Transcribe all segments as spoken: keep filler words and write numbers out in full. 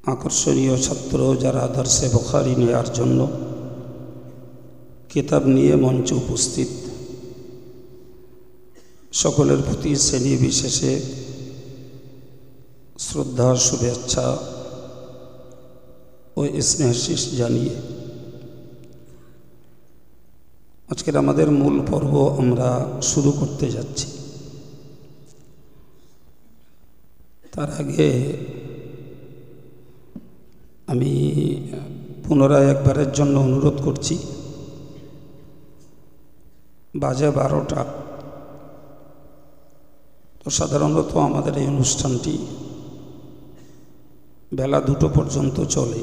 আকর্ষণীয় ছাত্র যারা দরসে বুখারী নেওয়ার জন্য কিতাব নিয়ে মঞ্চে উপস্থিত, সকলের প্রতি শ্রেণী বিশেষে শ্রদ্ধা, শুভেচ্ছা ও স্নেহাশিস জানিয়ে আজকের আমাদের মূল পর্ব আমরা শুরু করতে যাচ্ছি। তার আগে আমি পুনরায় একবারের জন্য অনুরোধ করছি, বাজে বারোটা, তো সাধারণত আমাদের এই অনুষ্ঠানটি বেলা দুটো পর্যন্ত চলে।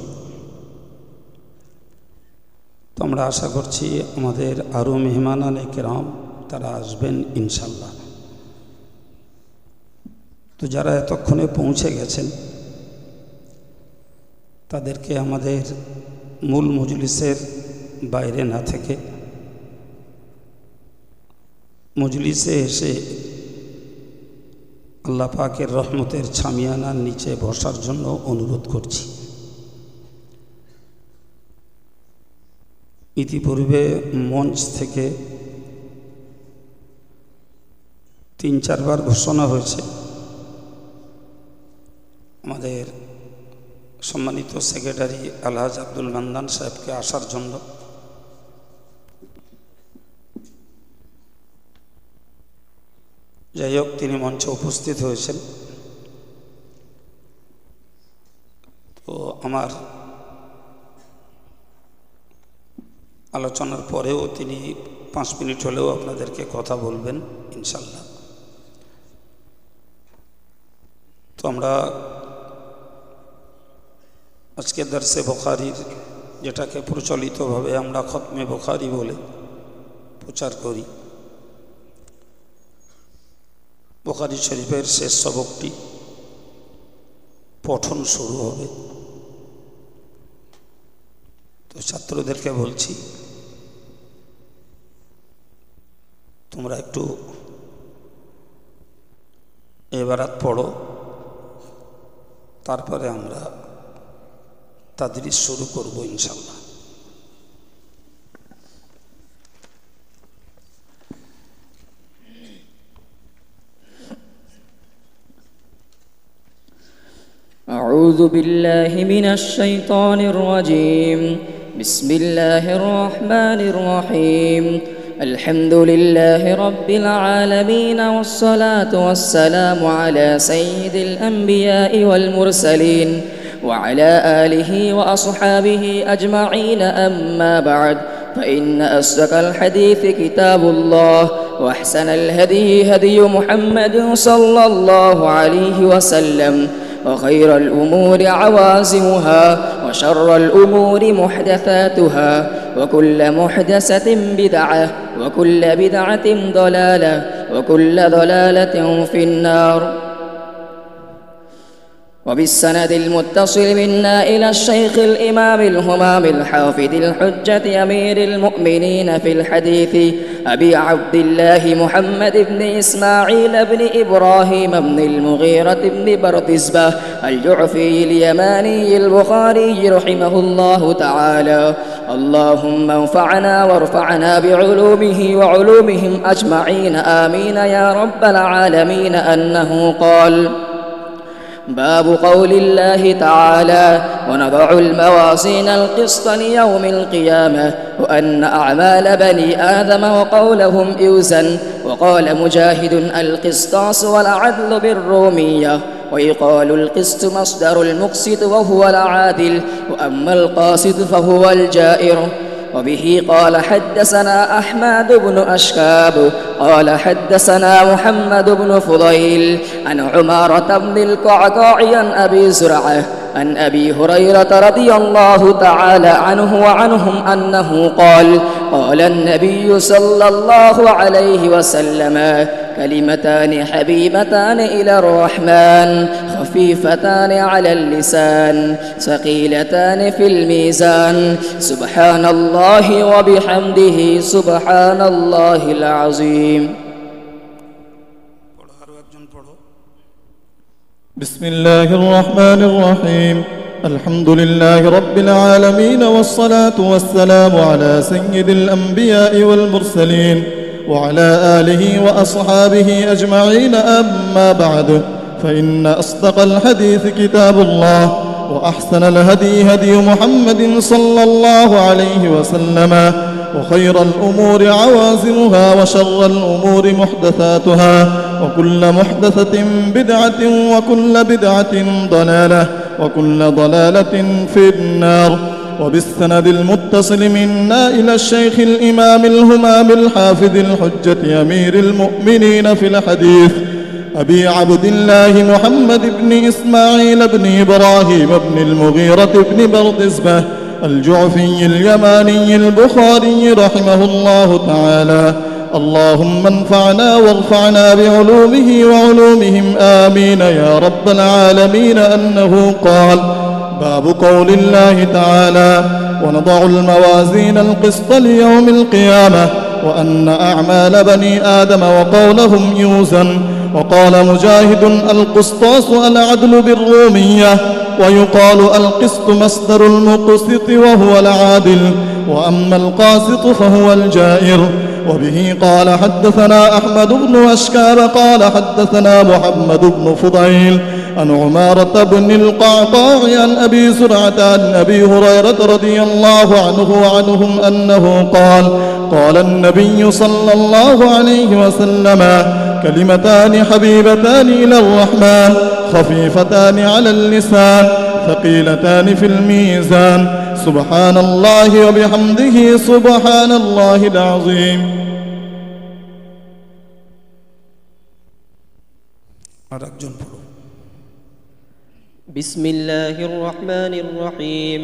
তো আমরা আশা করছি আমাদের আরও মেহমানানে কেরাম তারা আসবেন ইনশাল্লাহ। তো যারা এতক্ষণে পৌঁছে গেছেন তাদেরকে আমাদের মূল মজলিসের বাইরে না থেকে মজলিসে এসে আল্লাহ পাকের রহমতের ছামিয়ানার নিচে বসার জন্য অনুরোধ করছি। ইতিপূর্বে মঞ্চ থেকে তিন চারবার ঘোষণা হয়েছে আমাদের সম্মানিত সেক্রেটারি আলহাজ আব্দুল মান্নান সাহেবকে আসার জন্য। যাই হোক, তিনি মঞ্চে উপস্থিত হয়েছেন। তো আমার আলোচনার পরেও তিনি পাঁচ মিনিট হলেও আপনাদেরকে কথা বলবেন ইনশাল্লাহ। তো আমরা আজকে দরসে বুখারীর, যেটাকে প্রচলিতভাবে আমরা খতমে বুখারী বলে প্রচার করি, বুখারী শরীফের শেষ সবকটি পঠন শুরু হবে। তো ছাত্রদেরকে বলছি, তোমরা একটু এবারাত পড়ো, তারপরে আমরা তাদরিস শুরু করব ইনশাল্লাহ। أعوذ بالله من الشيطان الرجيم. بسم الله الرحمن الرحيم. الحمد لله رب العالمين، والصلاة والسلام على سيد الأنبياء والمرسلين وعلى آله وأصحابه أجمعين. أما بعد، فإن أصدق الحديث كتاب الله، وأحسن الهدي هدي محمد صلى الله عليه وسلم، وخير الأمور عوازمها، وشر الأمور محدثاتها، وكل محدثة بدعة، وكل بدعة ضلالة، وكل ضلالة في النار. وبالسند المتصل منا إلى الشيخ الإمام الهمام الحافظ الحجة أمير المؤمنين في الحديث أبي عبد الله محمد بن إسماعيل بن إبراهيم بن المغيرة بن بردزبة الجعفي اليماني البخاري رحمه الله تعالى. اللهم انفعنا وارفعنا بعلومه وعلومهم أجمعين، آمين يا رب العالمين. أنه قال: باب قول الله تعالى: ونضع الموازين القسط ليوم القيامة، وأن أعمال بني آدم وقولهم يوزن. وقال مجاهد: القسطاس والعدل بالرومية، ويقال القسط مصدر المقسط وهو العادل، وأما القاسط فهو الجائر. وبه قال حدثنا أحمد بن أشكاب قال حدثنا محمد بن فضيل عن عمارة بن القعقاع عن أبي زرعة عن أبي هريرة رضي الله تعالى عنه وعنهم أنه قال: قال النبي صلى الله عليه وسلم: كلمتان حبيبتان إلى الرحمن، خفيفتان على اللسان، ثقيلتان في الميزان، سبحان الله وبحمده سبحان الله العظيم. بسم الله الرحمن الرحيم. الحمد لله رب العالمين، والصلاة والسلام على سيد الأنبياء والمرسلين وعلى آله وأصحابه أجمعين. أما بعد، فإن أصدق الحديث كتاب الله، وأحسن الهدي هدي محمد صلى الله عليه وسلم، وخير الأمور عوازمها، وشر الأمور محدثاتها، وكل محدثة بدعة، وكل بدعة ضلالة، وكل ضلالة في النار. وبالسند المتصل منا إلى الشيخ الإمام الهمام الحافظ الحجة أمير المؤمنين في الحديث أبي عبد الله محمد بن إسماعيل بن إبراهيم بن المغيرة بن بردزبة الجعفي اليماني البخاري رحمه الله تعالى. اللهم انفعنا وارفعنا بعلومه وعلومهم آمين يا رب العالمين. أنه قال: باب قول الله تعالى: ونضع الموازين القسط ليوم القيامة وأن أعمال بني آدم وقولهم يوزن. وقال مجاهد: القسطاس العدل بالرومية، ويقال القسط مصدر المقسط وهو العادل، وأما القاسط فهو الجائر. وبه قال حدثنا أحمد بن أشكاب قال حدثنا محمد بن فضيل عن عمارة بن القعقاع عن أبي زرعة عن أبي هريرة رضي الله عنه وعنهم أنه قال: قال النبي صلى الله عليه وسلم: كلمتان حبيبتان إلى الرحمن، خفيفتان على اللسان، ثقيلتان في الميزان، سبحان الله وبحمده سبحان الله العظيم. بسم الله الرحمن الرحيم.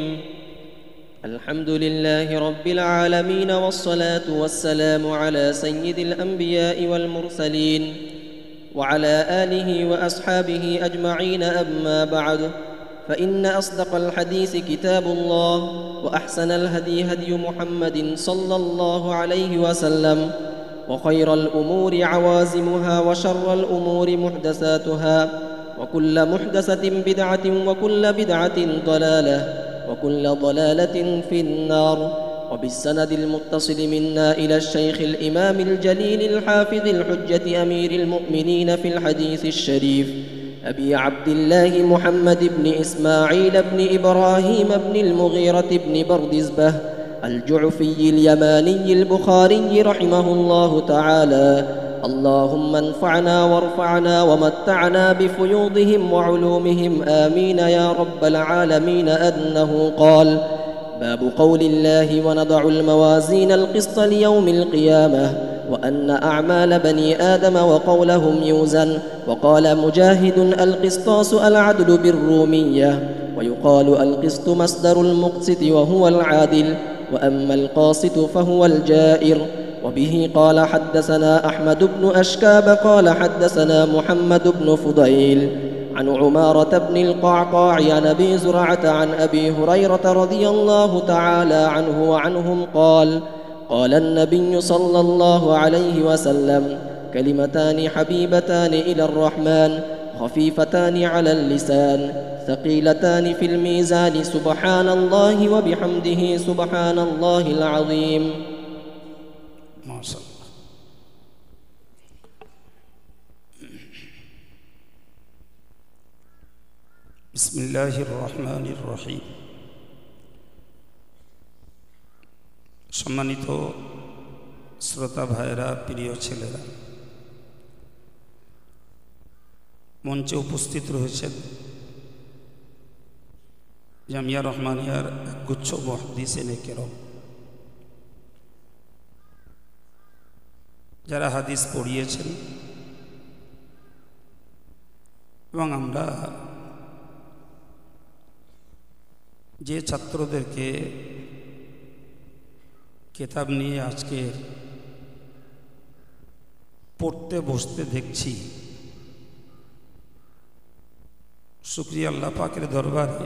الحمد لله رب العالمين، والصلاة والسلام على سيد الأنبياء والمرسلين وعلى آله وأصحابه أجمعين. أما بعد، فإن أصدق الحديث كتاب الله، وأحسن الهدي هدي محمد صلى الله عليه وسلم، وخير الأمور عوازمها، وشر الأمور محدثاتها، وكل محدثة بدعة، وكل بدعة ضلالة، وكل ضلالة في النار. وبالسند المتصل منا إلى الشيخ الإمام الجليل الحافظ الحجة أمير المؤمنين في الحديث الشريف أبي عبد الله محمد بن إسماعيل بن إبراهيم بن المغيرة بن بردزبة الجعفي اليماني البخاري رحمه الله تعالى: اللهم انفعنا وارفعنا ومتعنا بفيوضهم وعلومهم آمين يا رب العالمين. أنه قال: باب قول الله: ونضع الموازين القسط ليوم القيامة وأن أعمال بني آدم وقولهم يوزن. وقال مجاهد: القسطاس العدل بالرومية، ويقال القسط مصدر المقسط وهو العادل، وأما القاسط فهو الجائر. وبه قال حدثنا أحمد بن أشكاب قال حدثنا محمد بن فضيل عن عمارة بن القعقاع عن أبي زرعة عن أبي هريرة رضي الله تعالى عنه وعنهم قال: قال النبي صلى الله عليه وسلم: كلمتان حبيبتان إلى الرحمن، خفيفتان على اللسان، ثقيلتان في الميزان، سبحان الله وبحمده سبحان الله العظيم. ما شاء الله. بسم الله الرحمن الرحيم। সম্মানিত শ্রোতা ভাইরা, প্রিয় ছেলেরা, মঞ্চে উপস্থিত রয়েছেন জামিয়া রহমানিয়ার গুচ্ছ মুহাদ্দিসিনে কেরাম, যারা হাদিস পড়িয়েছেন, এবং আমরা যে ছাত্রদেরকে কিতাব নিয়ে আজকে পড়তে বসতে দেখছি, শুকরিয়া আল্লাহ পাকের দরবারে।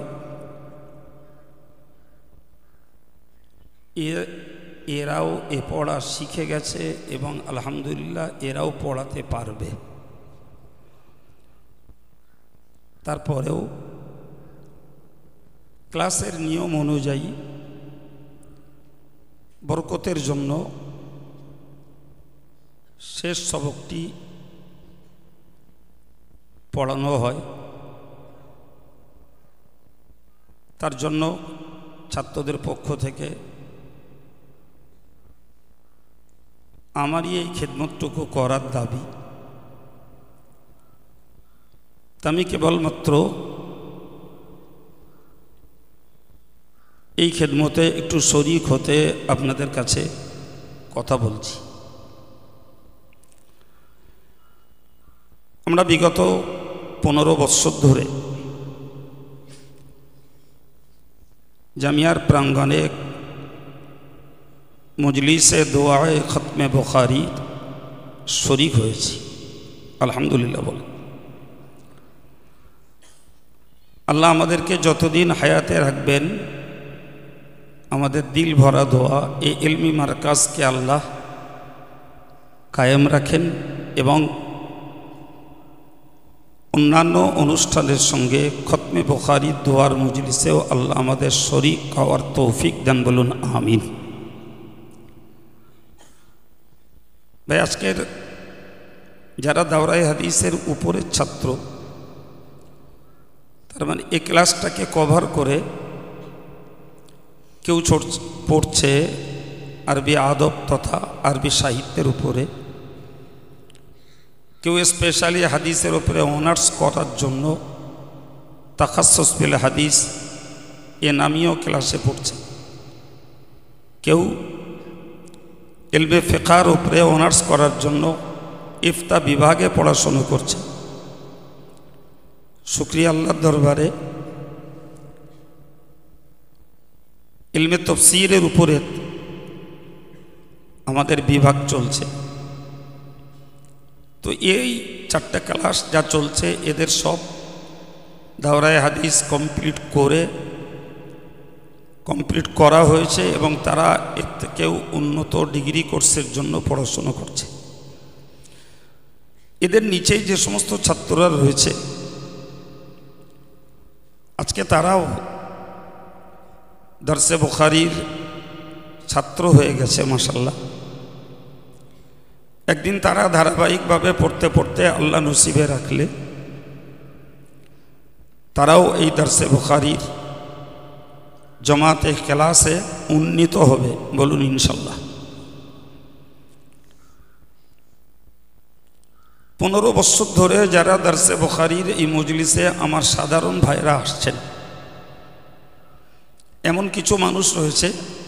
এরাও এ পড়া শিখে গেছে এবং আলহামদুলিল্লাহ এরাও পড়াতে পারবে। তারপরেও ক্লাসের নিয়ম অনুযায়ী বরকতের জন্য শেষ সবকটি পড়ানো হয়। তার জন্য ছাত্রদের পক্ষ থেকে আমারই এই খেদমতটুকু করার দাবি। তা আমি কেবলমাত্র এই খেদমতে একটু শরীক হতে আপনাদের কাছে কথা বলছি। আমরা বিগত পনেরো বৎসর ধরে জামিয়ার প্রাঙ্গণে মজলিসে দোয়ায়ে খতমে বুখারী শরীক হয়েছি, আলহামদুলিল্লাহ বলে। আল্লাহ আমাদেরকে যতদিন হায়াতে রাখবেন, আমাদের দিল ভরা দোয়া এই ইলমি মারকাজকে আল্লাহ কায়েম রাখেন এবং অন্যান্য অনুষ্ঠানের সঙ্গে খতমে বুখারী দোয়ার মজলিসেও আল্লাহ আমাদের শরীক হওয়ার তৌফিক দেন, বলুন আমিন। ভাই, আজকের যারা দাওরায়ে হাদিসের উপরের ছাত্র, তার মানে এই ক্লাসটাকে কভার করে কেউ পড়ছে আরবি আদব তথা আরবি সাহিত্যের উপরে, কেউ স্পেশালি হাদিসের উপরে অনার্স করার জন্য তাখাসসুস বিল হাদিস এ নামীয় ক্লাসে পড়ছে, কেউ ইলমে ফিকহের উপরে অনার্স করার জন্য ইফতা বিভাগে পড়াশোনা করছে। শুকরিয়া আল্লাহর দরবারে ইলমে তাফসীরের উপরে আমাদের বিভাগ চলছে। তো এই চারটা ক্লাস যা চলছে, এদের সব দাওরায়ে হাদিস কমপ্লিট করে কমপ্লিট করা হয়েছে এবং তারা এর থেকেও উন্নত ডিগ্রি কোর্সের জন্য পড়াশোনা করছে। এদের নিচেই যে সমস্ত ছাত্ররা রয়েছে, আজকে তারাও দরসে বুখারীর ছাত্র হয়ে গেছে মাশাআল্লাহ। একদিন তারা ধারাবাহিকভাবে পড়তে পড়তে আল্লাহ নসিবে রাখলে তারাও এই দরসে বুখারীর জমাতে ক্লাসে উন্নীত হবে, বলুন ইনশাল্লাহ। পনেরো বছর ধরে যারা দরসে বুখারীর এই মজলিসে আমার সাধারণ ভাইরা আসছেন, এমন কিছু মানুষ রয়েছে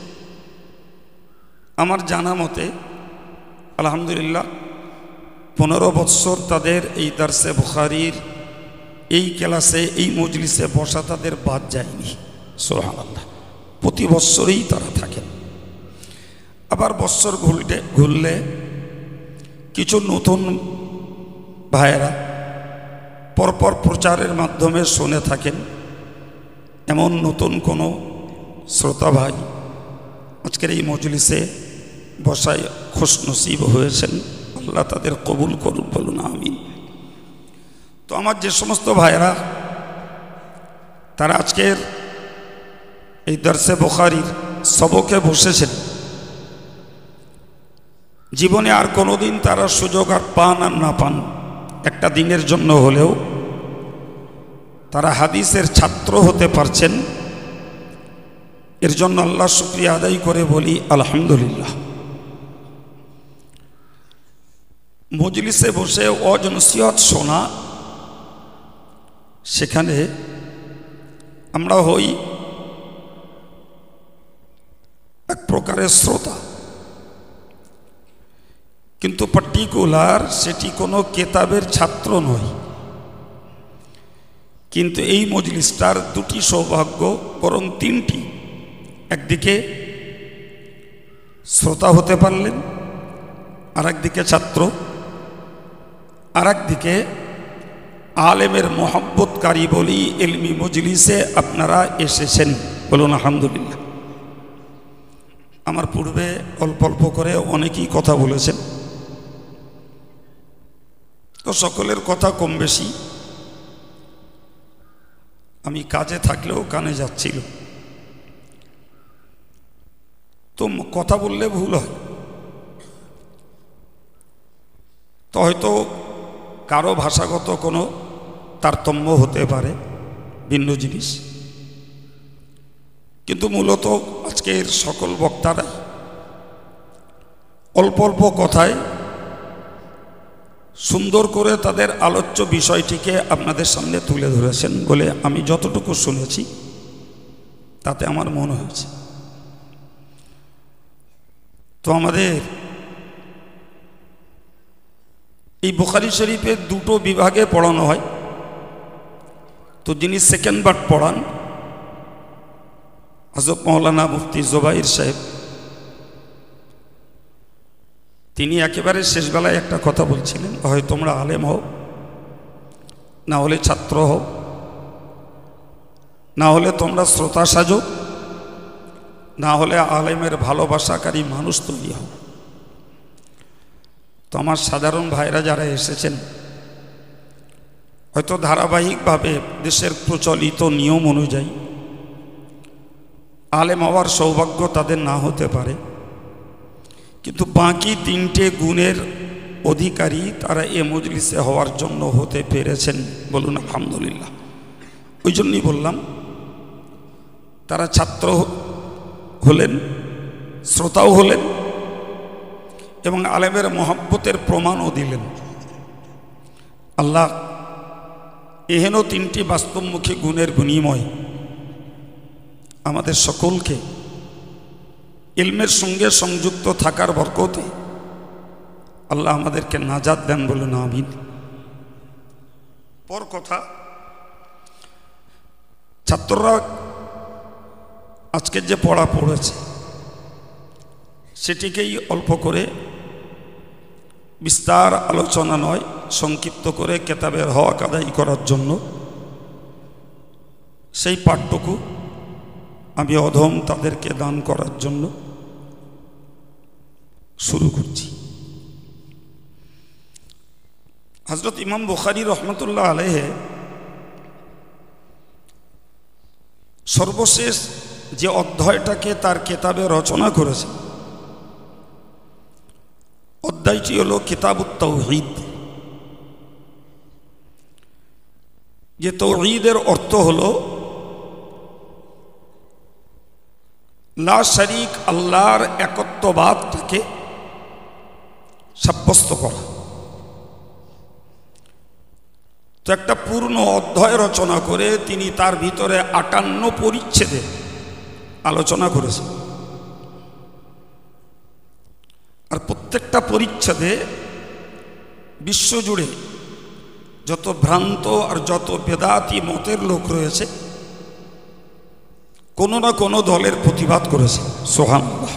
আমার জানা মতে আলহামদুলিল্লাহ পনেরো বৎসর তাদের এই দরসে বুখারীর এই ক্লাসে এই মজলিসে বসা তাদের বাদ যায়নি, সুবহানাল্লাহ। প্রতি বৎসরেই তারা থাকেন। আবার বৎসর ঘুরলে ঘুরলে কিছু নতুন ভাইয়েরা পরপর প্রচারের মাধ্যমে শুনে থাকেন। এমন নতুন কোনো শ্রোতা ভাই আজকের এই মজলিসে বসায় খুশনসিব হয়েছেন, আল্লাহ তাদের কবুল করুন, বলুন আমিন। তো আমার যে সমস্ত ভাইয়েরা তারা আজকের এই দরসে বুখারীর সবকে বসেছেন, জীবনে আর কোনোদিন তারা সুযোগ আর পান আর না পান, একটা দিনের জন্য হলেও তারা হাদিসের ছাত্র হতে পারছেন, এর জন্য আল্লাহ শুকরিয়া আদায় করে বলি আলহামদুলিল্লাহ। মজলিসে বসে ওয়াজ নসিহত শোনা, সেখানে আমরা হই এক প্রকারের শ্রোতা, কিন্তু পার্টিকুলার সেটি কোনো কেতাবের ছাত্র নয়। কিন্তু এই মজলিসটার দুটি সৌভাগ্য, বরং তিনটি। একদিকে শ্রোতা হতে পারলেন, আর একদিকে ছাত্র, আর একদিকে আলেমের মোহাব্বতকারী বলি ইলমি মজলিসে আপনারা এসেছেন, বলুন আলহামদুলিল্লাহ। আমার পূর্বে অল্প অল্প করে অনেকেই কথা বলেছেন, তো সকলের কথা কম বেশি আমি কাজে থাকলেও কানে যাচ্ছিল। তো কথা বললে ভুল হয়, তো হয়তো কারো ভাষাগত কোনো তারতম্য হতে পারে, ভিন্ন জিনিস, কিন্তু মূলত আজকের সকল বক্তারা অল্প অল্প কথায় সুন্দর করে তাদের আলোচ্য বিষয়টিকে আপনাদের সামনে তুলে ধরেছেন বলে আমি যতটুকু শুনেছি তাতে আমার মনে হয়েছে। তো আমাদের এই বুখারী শরীফের দুটো বিভাগে পড়ানো হয়, তো যিনি সেকেন্ড বার পড়ান হযরত মাওলানা মুফতি জুবাইর সাহেব, তিনি একেবারে শেষবেলায় একটা কথা বলছিলেন, হয় তোমরা আলেম হও, না হলে ছাত্র হও, না হলে তোমরা শ্রোতা সাজো, না হলে আলেমের ভালোবাসাকারী মানুষ তৈরি হও। তো আমার সাধারণ ভাইরা যারা এসেছেন, হয়তো ধারাবাহিকভাবে দেশের প্রচলিত নিয়ম অনুযায়ী আলেম হওয়ার সৌভাগ্য তাদের না হতে পারে, কিন্তু বাকি তিনটে গুণের অধিকারী তারা এ মজলিসে হওয়ার জন্য হতে পেরেছেন, বলুন আলহামদুলিল্লাহ। ওই জন্যই বললাম, তারা ছাত্র হলেন, শ্রোতাও হলেন এবং আলেমের মহব্বতের প্রমাণও দিলেন। আল্লাহ এহেন তিনটি বাস্তবমুখী গুণের বিনিময় আমাদের সকলকে ইলমের সঙ্গে সংযুক্ত থাকার বরকতে আল্লাহ আমাদেরকে নাজাত দেন, বলুন আমিন। পর কথা, ছাত্ররা আজকে যে পড়া পড়েছে সেটিকেই অল্প করে বিস্তার আলোচনা নয়, সংক্ষিপ্ত করে কেতাবের হক আদায় করার জন্য সেই পাঠটুকু আমি অধম তাদেরকে দান করার জন্য শুরু করছি। হযরত ইমাম বুখারী রহমতুল্লাহ আলাইহি সর্বশেষ যে অধ্যায়টাকে তার কেতাবে রচনা করেছে, অধ্যায়টি হলো কিতাবুত তাওহীদ। যে তাওহীদের অর্থ হলো লা শারীক, আল্লাহর একত্ববাদটাকে সাব্যস্ত করা। তো একটা পূর্ণ অধ্যায় রচনা করে তিনি তার ভিতরে আটান্ন পরিচ্ছেদে আলোচনা করেছেন, আর প্রত্যেকটা পরিচ্ছেদে বিশ্বজুড়ে যত ভ্রান্ত আর যত বেদাতি মতের লোক রয়েছে কোনো না কোনো দলের প্রতিবাদ করেছে। সুবহানাল্লাহ।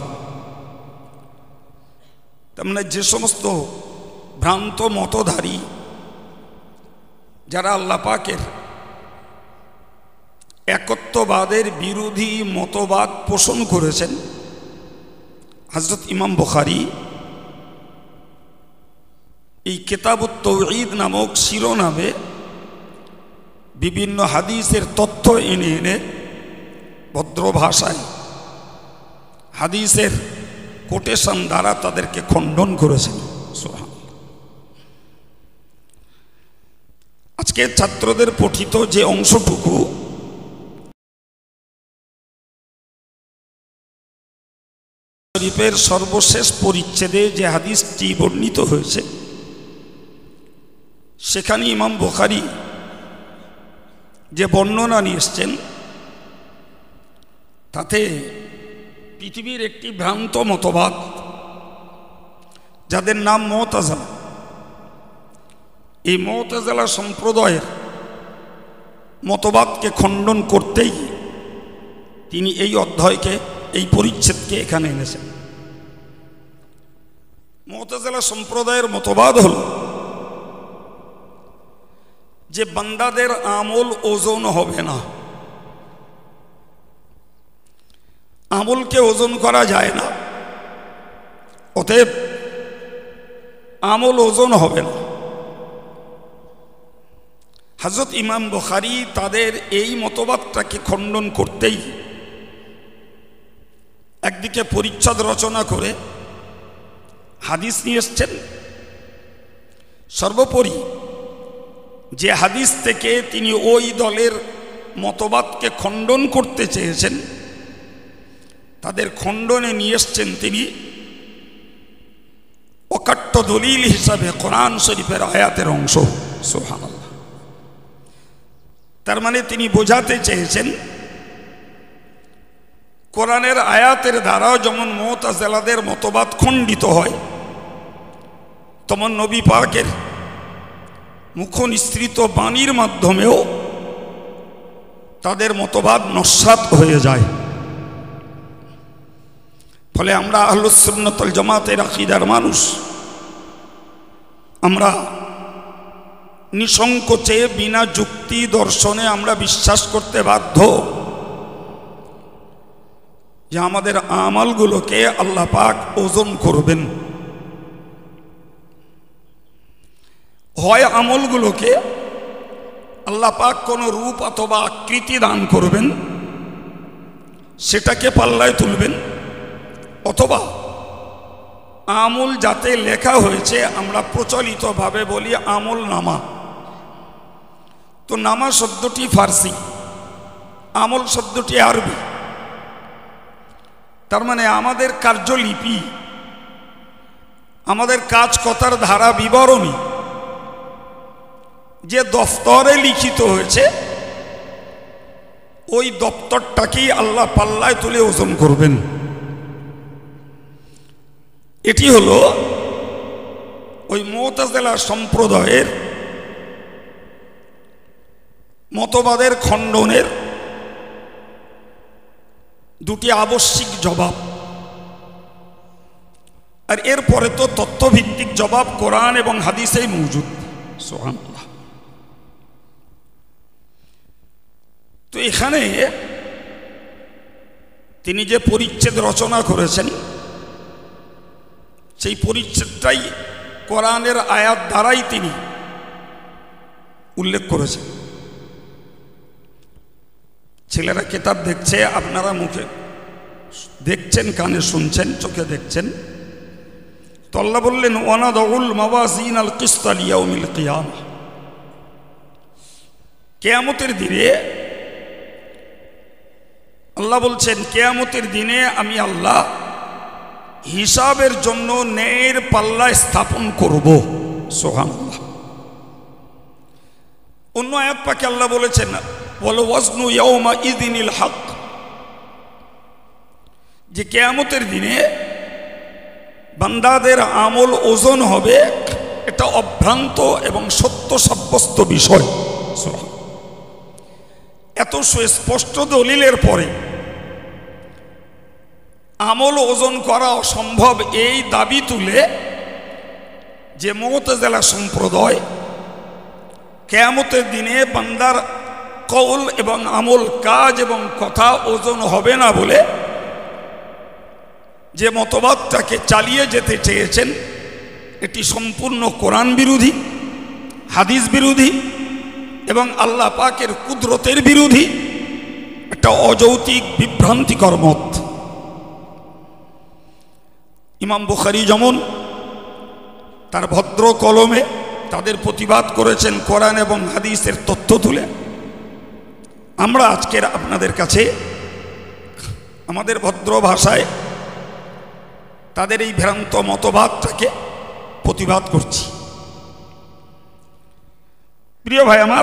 তার মানে যে সমস্ত ভ্রান্ত মতধারী যারা আল্লাহ পাকের একত্ববাদের বিরোধী মতবাদ পোষণ করেছেন, হযরত ইমাম বুখারী এই কিতাবুত তাওহীদ নামক শিরোনামে বিভিন্ন হাদিসের তথ্য এনে এনে ভদ্র ভাষায় হাদিসের কোটেশন দ্বারা তাদেরকে খণ্ডন করেছেন। আজকে ছাত্রদের পঠিত যে অংশটুকু শরীফের সর্বশেষ পরিচ্ছেদে যে হাদিসটি বর্ণিত হয়েছে, সেখানে ইমাম বুখারী যে বর্ণনা নিয়ে এসছেন তাতে পৃথিবীর একটি ভ্রান্ত মতবাদ, যাদের নাম মুতাজিলা, এই মুতাজিলা সম্প্রদায়ের মতবাদকে খণ্ডন করতেই তিনি এই অধ্যায়কে, এই পরিচ্ছেদকে এখানে এনেছেন। মুতাজিলা সম্প্রদায়ের মতবাদ হল যে বান্দাদের আমল ওজন হবে না, আমলকে ওজন করা যায় না, অতএব আমল ওজন হবে না। হযরত ইমাম বুখারী তাদের এই মতবাদটাকে খণ্ডন করতেই একদিকে পরিচ্ছদ রচনা করে হাদিস নিয়ে এসছেন, সর্বোপরি যে হাদিস থেকে তিনি ওই দলের মতবাদকে খণ্ডন করতে চেয়েছেন তাদের খণ্ডনে নিয়ে এসছেন তিনি অকাট্য দলিল হিসাবে কোরআন শরীফের আয়াতের অংশ। সুবহানাল্লাহ। তার মানে তিনি বোঝাতে চেয়েছেন কোরআনের আয়াতের দ্বারা যেমন মুতাজিলাদের মতবাদ খণ্ডিত হয়, তেমন নবী পাকের মুখনিসৃত বাণীর মাধ্যমেও তাদের মতবাদ নস্যাৎ হয়ে যায়। ফলে আমরা আহলুস সুন্নাত ওয়াল জামাতের আকীদার মানুষ, আমরা নিঃসংকোচে বিনা যুক্তি দর্শনে আমরা বিশ্বাস করতে বাধ্য যে আমাদের আমলগুলোকে আল্লাহ পাক ওজন করবেন। হয় আমলগুলোকে আল্লাহ পাক কোনো রূপ অথবা আকৃতি দান করবেন, সেটাকে পাল্লায় তুলবেন, অথবা আমল যাতে লেখা হয়েছে আমরা প্রচলিতভাবে বলি আমল নামা। তো নামা শব্দটি ফার্সি, আমল শব্দটি আরবি। তার মানে আমাদের কার্যলিপি, আমাদের কাজ কথার ধারা বিবরণী যে দফতরে লিখিত হয়েছে ওই দপ্তরটাকেই আল্লাহ পাল্লায় তুলে ওজন করবেন। এটি হলো ওই মুতাজিলা সম্প্রদায়ের মতবাদের খণ্ডনের দুটি আবশ্যিক জবাব। আর এরপরে তো তথ্যভিত্তিক জবাব কোরআন এবং হাদিসেই মৌজুদ। সুবহানাল্লাহ। তো এখানে তিনি যে পরিচ্ছেদ রচনা করেছেন সেই পরিচ্ছেদটাই কোরআনের আয়াত দ্বারাই তিনি উল্লেখ করেছেন। ছেলেরা কিতাব দেখছে, আপনারা মুখে দেখছেন, কানে শুনছেন, চোখে দেখছেন। তো আল্লাহ বললেন ওয়ানাদাউল মাওয়াজিন আল কিসত লিয়াউমিল কিয়ামা, কিয়ামতের দিনে আল্লাহ বলছেন কিয়ামতের দিনে আমি আল্লাহ হিসাবের জন্য ন্যায়ের পাল্লা স্থাপন করব। সুবহানাল্লাহ। অন্য আয়াত পাকে আল্লাহ বলেছেন ওয়াল ওয়াজনু ইয়াউমা ইযিনিল হক, যে কিয়ামতের দিনে বান্দাদের আমল ওজন হবে, এটা অভ্রান্ত এবং সত্য সাব্যস্ত বিষয়। এত সুস্পষ্ট দলিলের পরে আমল ওজন করা অসম্ভব এই দাবি তুলে যে মুতাজিলা সম্প্রদায় কিয়ামতের দিনে বান্দার কওল এবং আমল, কাজ এবং কথা ওজন হবে না বলে যে মতবাদটাকে চালিয়ে যেতে চেয়েছেন, এটি সম্পূর্ণ কোরআন বিরোধী, হাদিস বিরোধী এবং আল্লাহ পাকের কুদরতের বিরোধী, একটা অযৌক্তিক বিভ্রান্তিকর মত। ইমাম বুখারী যেমন তার ভদ্র কলমে তাদের প্রতিবাদ করেছেন কোরআন এবং হাদিসের তথ্য তুলে, আমরা আজকের আপনাদের কাছে আমাদের ভদ্র ভাষায় তাদের এই ভ্রান্ত মতবাদটাকে প্রতিবাদ করছি। প্রিয় ভাই আমার,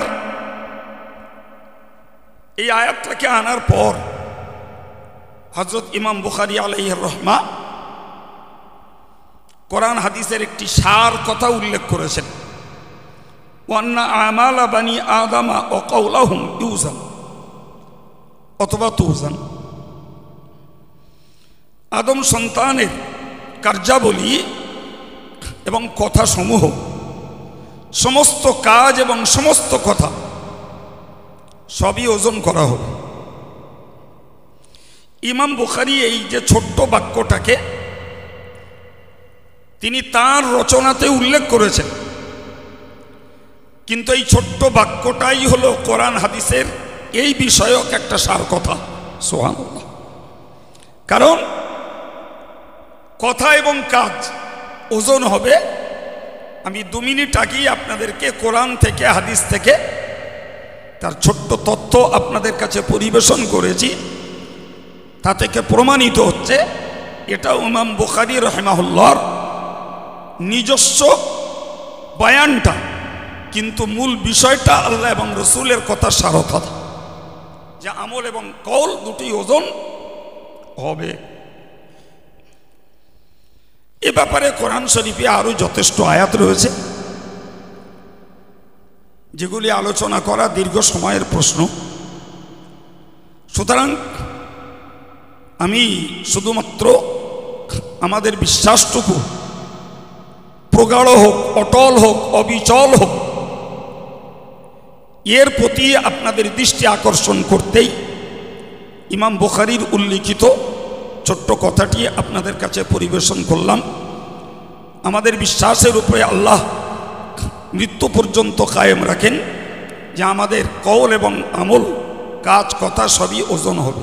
এই আয়াতটাকে আনার পর হযরত ইমাম বুখারী আলাইহির রহমা কোরআন হাদিসের একটি সার কথা উল্লেখ করেছেন, ওয়ান্না আমালা বানি আদামা ওয়া কাওলাহুম ইউজান অথবা তুজান। আদম সন্তানের কার্যাবলী এবং কথা সমূহ, সমস্ত কাজ এবং সমস্ত কথা সবই ওজন করা হবে। ইমাম বুখারী এই যে ছোট্ট বাক্যটাকে তিনি তার রচনাতে উল্লেখ করেছেন, কিন্তু এই ছোট্ট বাক্যটাই হলো কোরআন হাদিসের এই বিষয়ক একটা সার কথা। সুবহানাল্লাহ। কারণ কথা এবং কাজ ওজন হবে। আমি দু মিনিট আগেই আপনাদেরকে কোরআন থেকে হাদিস থেকে তার ছোট্ট তথ্য আপনাদের কাছে পরিবেশন করেছি। তা থেকে প্রমাণিত হচ্ছে এটা ইমাম বুখারী রাহিমাহুল্লাহর নিজস্ব বয়ানটা, কিন্তু মূল বিষয়টা আল্লাহ এবং রসুলের কথা সারথা, যে আমল এবং কওল দুটি ওজন হবে। এ ব্যাপারে কোরআন শরীফে আরো যথেষ্ট আয়াত রয়েছে, যেগুলি আলোচনা করা দীর্ঘ সময়ের প্রশ্ন। সুতরাং আমি শুধুমাত্র আমাদের বিশ্বাসটুকু প্রগাঢ় হোক, অটল হোক, অবিচল হোক, এর প্রতি আপনাদের দৃষ্টি আকর্ষণ করতেই ইমাম বুখারীর উল্লিখিত ছোট্ট কথাটি আপনাদের কাছে পরিবেশন করলাম। আমাদের বিশ্বাসের উপরে আল্লাহ মৃত্যু পর্যন্ত কায়েম রাখেন যে আমাদের কওল এবং আমল, কাজ, কথা সবই ওজন হবে।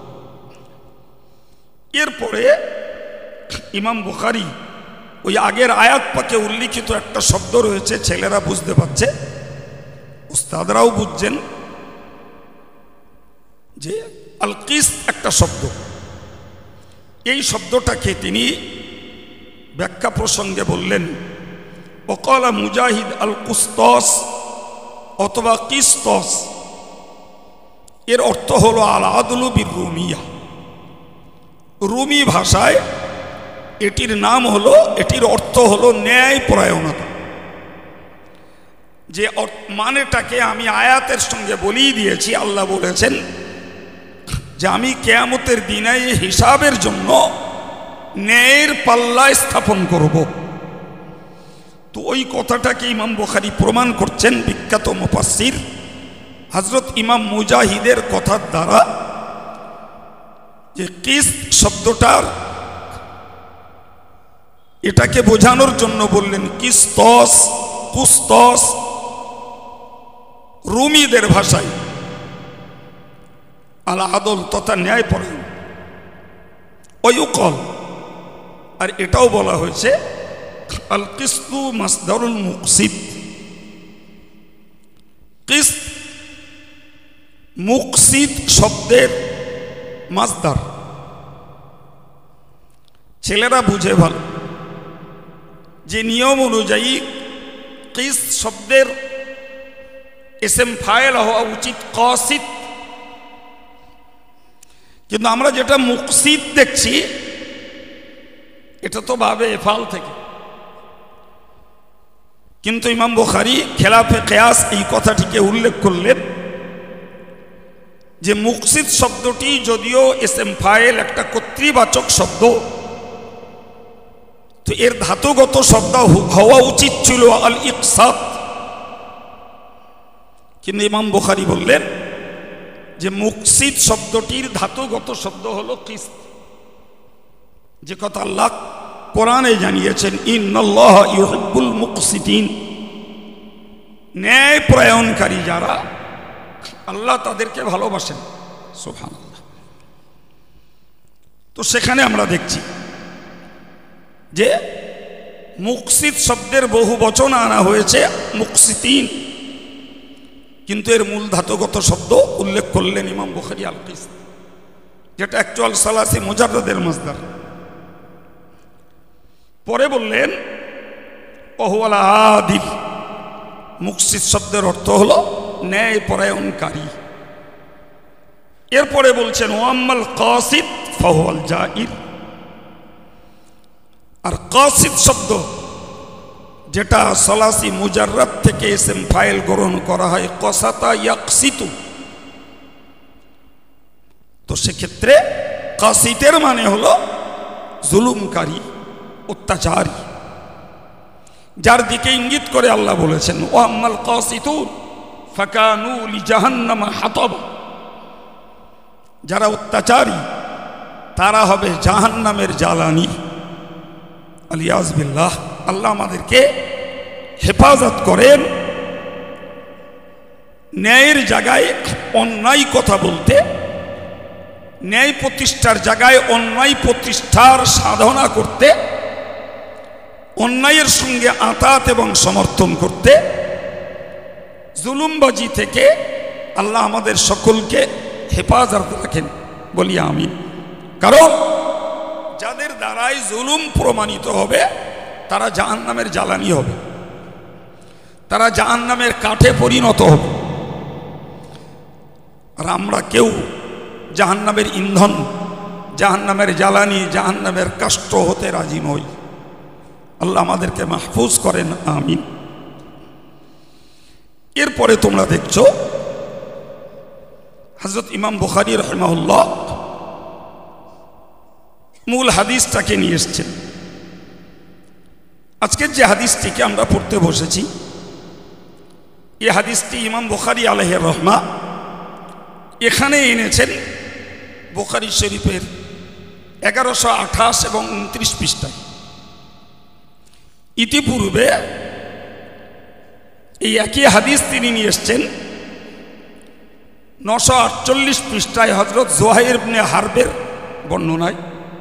এরপরে ইমাম বুখারী ওই আগের আয়াত পাকে উল্লিখিত একটা শব্দ রয়েছে, ছেলেরা বুঝতে পারছে, উস্তাদরাও বুঝছেন, যে আল কিস্ত একটা শব্দ। এই শব্দটাকে তিনি ব্যাখ্যা প্রসঙ্গে বললেন, ওয়াকালা মুজাহিদ আল কুস্তাস অথবা কিস্তাস, এর অর্থ হলো আল আদলু বির রুমিয়া। রুমি ভাষায় এটির নাম হলো, এটির অর্থ হলো ন্যায় পরায়ণতা। যে মানেটাকে আমি আয়াতের সঙ্গে বলেই দিয়েছি। আল্লাহ বলেছেন যে আমি কিয়ামতের দিনে হিসাবের জন্য ন্যায়ের পাল্লা স্থাপন করব। তো ওই কথাটাকে ইমাম বুখারী প্রমাণ করছেন বিখ্যাত মুফাসসির হযরত ইমাম মুজাহিদের কথার দ্বারা, যে কিস্ত শব্দটার এটাকে বোঝানোর জন্য বললেন কিস্তস, কুস্তস, রুমিদের ভাষায় আল আদল তথা ন্যায় পরায়ণ। ওয়ুকল, আর এটাও বলা হয়েছে আল কিস্তু মাসদারুল মুকসিদ। কিস্ত মুকসিদ শব্দের মাসদার। ছেলেরা বুঝে ভালো যে নিয়ম অনুযায়ী কিস্ত শব্দের এসএম ফাইল হওয়া উচিত কাসিদ, কিন্তু আমরা যেটা মুকসিদ দেখছি এটা তো ভাবে এফাল থেকে। কিন্তু ইমাম বুখারী খেলাফে কিয়াস এই কথাটিকে উল্লেখ করলেন যে মুকসিদ শব্দটি যদিও এসএম ফাইল একটা কর্তৃবাচক শব্দ, তো এর ধাতুগত শব্দ হওয়া উচিত ছিল আল ইকসাদ, কিন্তু ইমাম বুখারী বললেন যে মুকসিদ শব্দটির ধাতুগত শব্দ হলো কিস্ত, যে কথা আল্লাহ কোরআনে জানিয়েছেন ইন্নাল্লাহ ইউহিব্বুল মুকসিতিন। ন্যায় প্রয়ণকারী যারা, আল্লাহ তাদেরকে ভালোবাসেন। সুবহানাল্লাহ। তো সেখানে আমরা দেখছি যে মুকসিদ শব্দের বহু বচন আনা হয়েছে মুকসিতিন, কিন্তু এর মূল ধাতুগত শব্দ উল্লেখ করলেন ইমাম বুখারী আল কিস্ত, যেটা অ্যাকচুয়াল সালাসি মুজাররাদের মাসদার। পরে বললেন ওহুয়াল আদিল, মুকসিদ শব্দের অর্থ হলো ন্যায় পরায়ণকারী। এরপরে বলছেন ওয়াম্মাল কাসিদ ফাহুয়াল জাইর। আর কাসিদ শব্দ যেটা সালাসি মুজাররাদ থেকে এসএম ফাইল গ্রহণ করা হয় কসাতা ইয়াকসিতু, তো সেক্ষেত্রে কাসিতের মানে হলো জুলুমকারী, অত্যাচারী, যার দিকে ইঙ্গিত করে আল্লাহ বলেছেন ওয়াম্মাল কাসিতুন ফাকানু লিজাহান্নামা হাতাবা। যারা অত্যাচারী তারা হবে জাহান্নামের জ্বালানি। আলিয়াজ বিল্লাহ। আল্লাহ আমাদেরকে হেফাজত করেন ন্যায়ের জায়গায় অন্যায় কথা বলতে, ন্যায় প্রতিষ্ঠার জায়গায় অন্যায় প্রতিষ্ঠার সাধনা করতে, অন্যায়ের সঙ্গে আঁতাত এবং সমর্থন করতে, জুলুমবাজি থেকে আল্লাহ আমাদের সকলকে হেফাজত রাখেন, বলি আমিন। কারণ যাদের দ্বারাই জুলুম প্রমাণিত হবে তারা জাহান্নামের জ্বালানি হবে, তারা জাহান্নামের কাঠে পরিণত হবে। আর আমরা কেউ জাহান্নামের ইন্ধন, জাহান্নামের জ্বালানি, জাহান্নামের কাষ্ঠ হতে রাজি নই। আল্লাহ আমাদেরকে মাহফুজ করেন, আমিন। এরপরে তোমরা দেখছো হযরত ইমাম বুখারী রাহিমাহুল্লাহ মূল হাদিসটাকে নিয়ে এসেছেন। আজকের যে হাদিসটিকে আমরা পড়তে বসেছি, এই হাদিসটি ইমাম বুখারী আলাইহির রহমা এখানে এনেছেন বুখারী শরীফের এগারোশো আঠাশ এবং উনত্রিশ পৃষ্ঠায়। ইতিপূর্বে এই একই হাদিস তিনি নিয়ে এসছেন নশো আটচল্লিশ পৃষ্ঠায় হযরত জুহাইর ইবনে হারবের বর্ণনায়,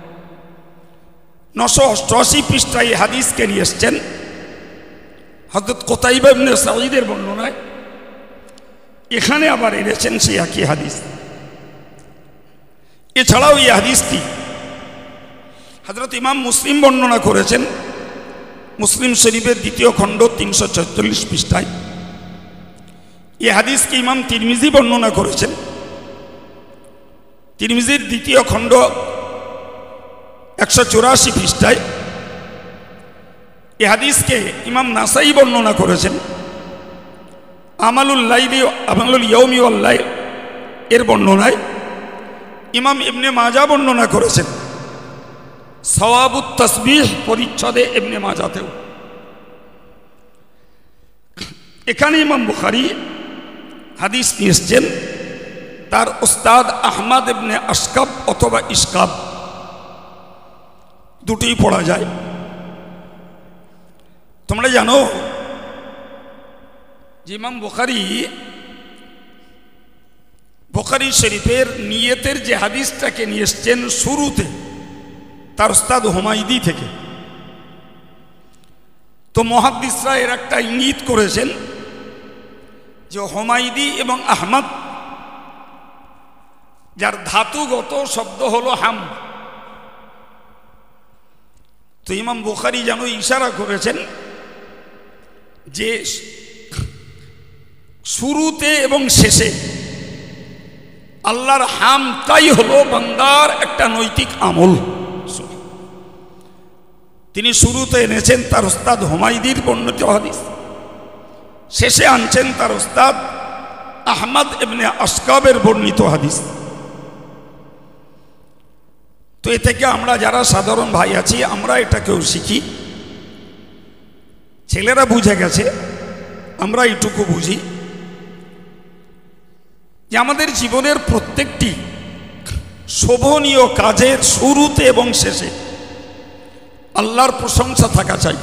নশো অষ্টআশি পৃষ্ঠায় এই হাদিসকে নিয়ে এসছেন হযরত কুতাইবা ইবনে সাঈদের বর্ণনায়। এখানে আবার এনেছেন সেই একই হাদিস। এছাড়াও এই হাদিসটি হযরত ইমাম মুসলিম বর্ণনা করেছেন মুসলিম শরীফের দ্বিতীয় খণ্ড তিনশো চৌচল্লিশ পৃষ্ঠায়। এই হাদিসকে ইমাম তিরমিজি বর্ণনা করেছেন তিরমিজির দ্বিতীয় খণ্ড একশো চুরাশি পৃষ্ঠায়। এই হাদিসকে ইমাম নাসাই বর্ণনা করেছেন আমালুল লাইলি আমালুল ইয়াউমি ওয়াল লাইল এর বর্ণনায়। ইমাম ইবনে মাজা বর্ণনা করেছেন সওয়াবুত তাসবিহ পরিচ্ছদে ইবনে মাজাতেও। এখানে ইমাম বুখারী হাদিস নিয়ে এসেছেন তার উস্তাদ আহমদ ইবনে আশকাব অথবা ইশকাব, দুটোই পড়া যায়। তোমরা জানো যে ইমাম বুখারী বুখারী শরীফের নিয়তের যে হাদিসটাকে নিয়ে এসেছেন শুরুতে তার উস্তাদ হুমায়দি থেকে, তো মুহাদ্দিসরা এর একটা ইঙ্গিত করেছেন যে হুমায়দি এবং আহমদ যার ধাতুগত শব্দ হলো হাম, তো ইমাম বুখারী যেন ইশারা করেছেন যে শুরুতে এবং শেষে আল্লাহর হামটাই হলো বান্দার একটা নৈতিক আমল। তিনি শুরুতে এনেছেন তার উস্তাদ হুমায়দির বর্ণিত হাদিস, শেষে আনছেন তার উস্তাদ আহমদ ইবনে আশকাবের বর্ণিত হাদিস। তো এ থেকে আমরা যারা সাধারণ ভাই আছি আমরা এটাকেও শিখি। ছেলেরা বুঝে গেছে, আমরা এইটুকু বুঝি যে আমাদের জীবনের প্রত্যেকটি শোভনীয় কাজের শুরুতে এবং শেষে আল্লাহর প্রশংসা থাকা চাই।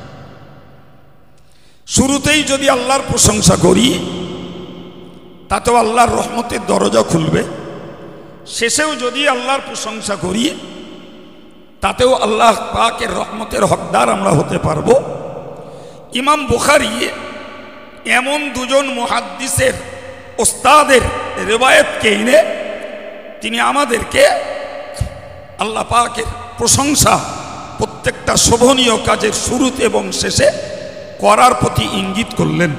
শুরুতেই যদি আল্লাহর প্রশংসা করি তাতেও আল্লাহর রহমতের দরজা খুলবে, শেষেও যদি আল্লাহর প্রশংসা করি তাতেও আল্লাহ পাকের রহমতের হকদার আমরা হতে পারবো। ইমাম বুখারী এমন দুজন মুহাদ্দিসের ওস্তাদের রিওয়ায়াতকে এনে তিনি আমাদেরকে আল্লাহ পাকের প্রশংসা প্রত্যেকটা শোভনীয় কাজের শুরুতে এবং শেষে করার প্রতি ইঙ্গিত করলেন।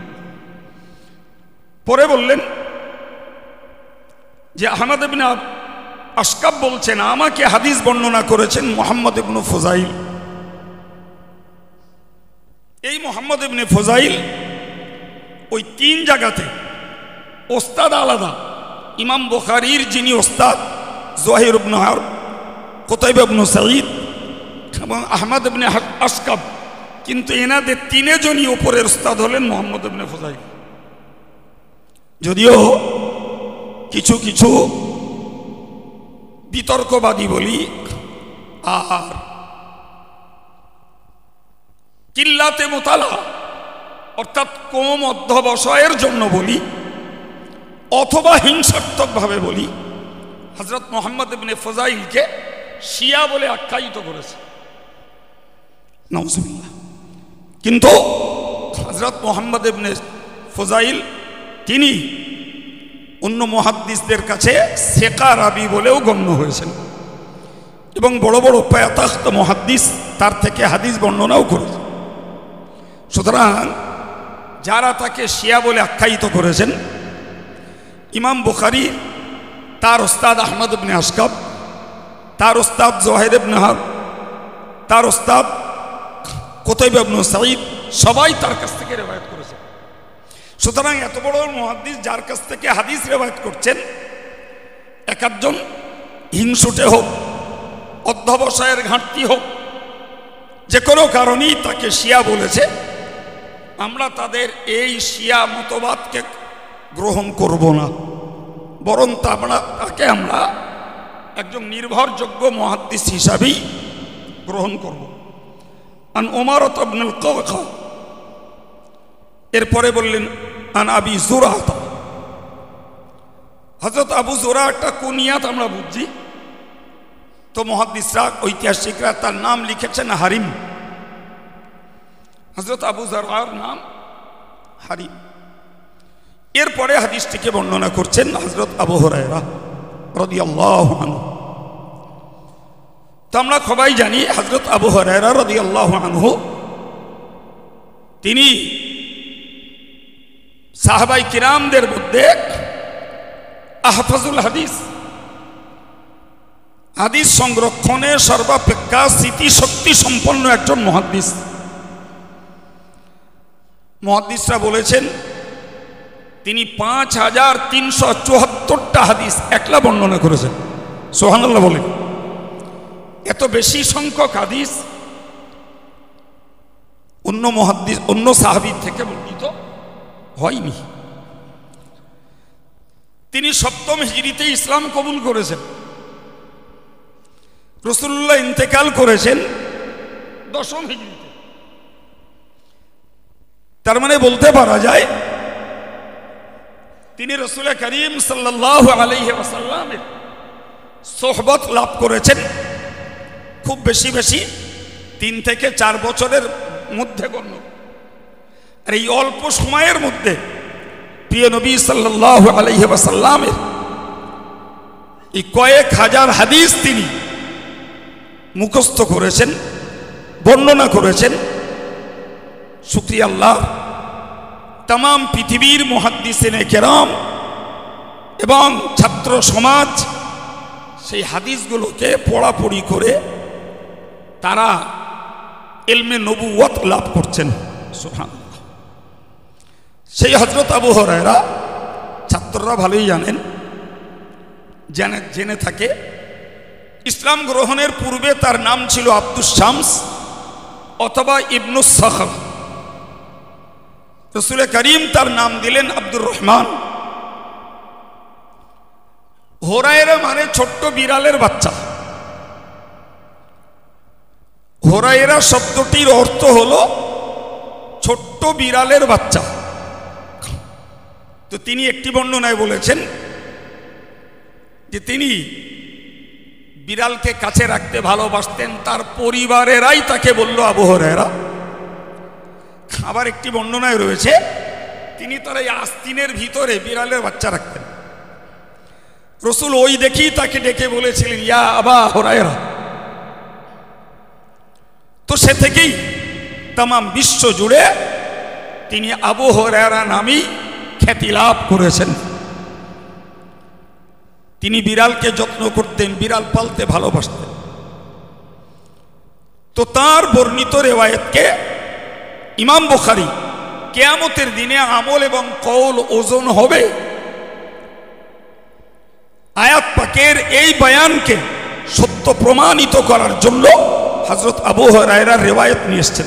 পরে বললেন যে আহমদ ইবনে আশকাব বলছেন আমাকে হাদিস বর্ণনা করেছেন মুহাম্মদ ইবনে ফুজাইল। এই মুহাম্মদ ইবনে ফুজাইল ওই তিন জায়গাতে ওস্তাদ আলাদা। ইমাম বুখারীর যিনি ওস্তাদ জুহাইর ইবনে হারব, কুতাইবা ইবনে সাঈদ এবং আহমদ ইবনে আশকাব, কিন্তু এনাদের তিনজনই উপরের ওস্তাদ হলেন মুহাম্মদ ইবনে ফুজাইল। যদিও কিছু কিছু বিতর্কবাদী বলি আর কিল্লাতে মোতালা অর্থাৎ কম অধ্যবসায়ের জন্য বলি অথবা হিংসাত্মকভাবে বলি হযরত মুহাম্মদ ইবনে ফুযাইলকে শিয়া বলে আখ্যায়িত করেছে, নাউজুবিল্লাহ। কিন্তু হযরত মুহাম্মদ ইবনে ফুযাইল তিনি অন্য মুহাদ্দিসদের কাছে সেকা রাবি বলেও গণ্য হয়েছেন এবং বড় বড় পায়াতাখত মুহাদ্দিস তার থেকে হাদিস বর্ণনাও করেছেন। সুতরাং যারা তাকে শিয়া বলে আখ্যায়িত করেছেন, ইমাম বুখারী, তার ওস্তাদ আহমদ ইবনে আশকাব, তার ওস্তাদ জোহাইর ইবনে হারব, তার ওস্তাদ কুতাইবা ইবনে সাঈদ, সবাই তার কাছ থেকে রিওয়ায়াত করেছেন। সুতরাং এত বড় মুহাদ্দিস যার কাছ থেকে হাদিস রিওয়ায়াত করছেন, এক একজন হিংসুটে হোক, অধ্যবসায়ের ঘাটতি হোক, যে কোনো কারণেই তাকে শিয়া বলেছে, আমরা তাদের এই শিয়া মতবাদকে গ্রহণ করব না, বরং আমরা তাকে আমরা একজন নির্ভরযোগ্য মুহাদ্দিস হিসাবেই গ্রহণ করব। আন উমারত ইবনুল কাওকা, এরপরে বললেন আন আবি জুরাহ। হযরত আবু জুরাহ একটা কুনিয়াত আমরা বুঝছি, তো মুহাদ্দিসরা, ঐতিহাসিকরা তার নাম লিখেছেন হারিম। হযরত আবু জুরাহর নাম হারিম। এরপরে হাদিসটিকে বর্ণনা করছেন হযরত আবু হুরায়রা রাদিয়াল্লাহু আনহু। তো আমরা সবাই জানি হযরত আবু হুরায়রা রাদিয়াল্লাহু আনহু তিনি সাহাবায়ে কিরামদের মধ্যে আহফাজুল হাদিস, হাদিস সংরক্ষণে সর্বাপেক্ষা স্মৃতিশক্তি সম্পন্ন একজন মুহাদ্দিস। মুহাদ্দিসরা বলেছেন তিনি পাঁচ হাজার তিনশো চুয়াত্তরটা হাদিস একলা বর্ণনা করেছেন। সুবহানাল্লাহ বলেন। এত বেশি সংখ্যক হাদিস অন্য মুহাদ্দিস, অন্য সাহাবী থেকে বর্ণিত হয়নি। তিনি সপ্তম হিজরিতে ইসলাম কবুল করেছেন। রাসূলুল্লাহ ইন্তেকাল করেছেন দশম হিজরিতে। তার মানে বলতে পারা যায় তিনি রাসূল করিম সাল্লাল্লাহু আলাইহি ওয়াসাল্লামের সোহবত লাভ করেছেন খুব বেশি বেশি তিন থেকে চার বছরের মধ্যে গণ্য। আর এই অল্প সময়ের মধ্যে প্রিয় নবী সাল্লাল্লাহু আলাইহি ওয়াসাল্লামের এই কয়েক হাজার হাদিস তিনি মুখস্থ করেছেন, বর্ণনা করেছেন। শুকরিয়া আল্লাহ, तमाम पृथिवीर मुहाद्दिसिने केराम এবং ছাত্র সমাজ সেই হাদিসগুলোকে পড়াপড়ি করে তারা ইলমে নবুয়ত লাভ করছেন। সুবহানাল্লাহ। সেই হযরত আবু হুরায়রা ছাত্ররা ভালোই জানেন, জেনে জেনে থাকে ইসলাম গ্রহণের পূর্বে তার নাম ছিল আব্দুস শামস অথবা ইবনুস সখর। রাসূল করিম তার নাম দিলেন আব্দুর রহমান। হুরায়রা মানে ছোট্ট বিড়ালের বাচ্চা। হুরায়রা শব্দটির অর্থ হলো ছোট্ট বিড়ালের বাচ্চা। তো তিনি একটি বর্ণনায় বলেছেন যে তিনি বিড়ালকে কাছে রাখতে ভালোবাসতেন, তার পরিবারেরাই তাকে বলল আবু হুরায়রা। আবার একটি বর্ণনায় রয়েছে তিনি তার এই আস্তিনের ভিতরে বিড়ালের বাচ্চা রাখতেন। রাসূল ওই দেখি তাকে ডেকে বলেছিলেন ইয়া আবা হুরায়রা। তো সে থেকেই তাম বিশ্ব জুড়ে তিনি আবু হুরায়রা নামেই খ্যাতি লাভ করেছেন। তিনি বিড়ালকে যত্ন করতেন, বিড়াল পালতে ভালোবাসতেন। তো তার বর্ণিত রিওয়ায়াতকে ইমাম বুখারী কিয়ামতের দিনে আমল এবং কওল ওজন হবে আয়াত পাকের এই বয়ানকে সত্য প্রমাণিত করার জন্য হযরত আবু হুরায়রার রিওয়ায়াত নিয়ে এসেছেন।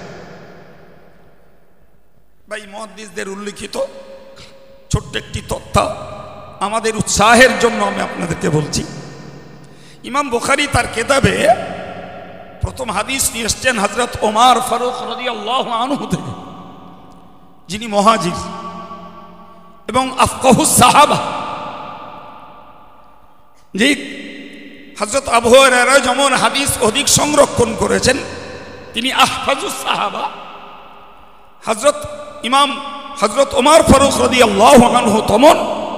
ভাই মুহাদ্দিসদের উল্লেখিত ছোট্ট একটি তথ্য আমাদের উৎসাহের জন্য আমি আপনাদেরকে বলছি। ইমাম বুখারী তার কিতাবে প্রথম হাদিস নিয়ে এসেছেন হযরত ওমর ফারুক রাদিয়াল্লাহু আনহু থেকে, যিনি মুহাজির এবং আফকাহুস সাহাবা। জি, হযরত আবু হুরায়রা যেমন হাদিস অধিক সংরক্ষণ করেছেন, তিনি আহফাজুস সাহাবা, হযরত ইমাম হযরত ওমর ফারুক রাদিয়াল্লাহু আনহু তেমন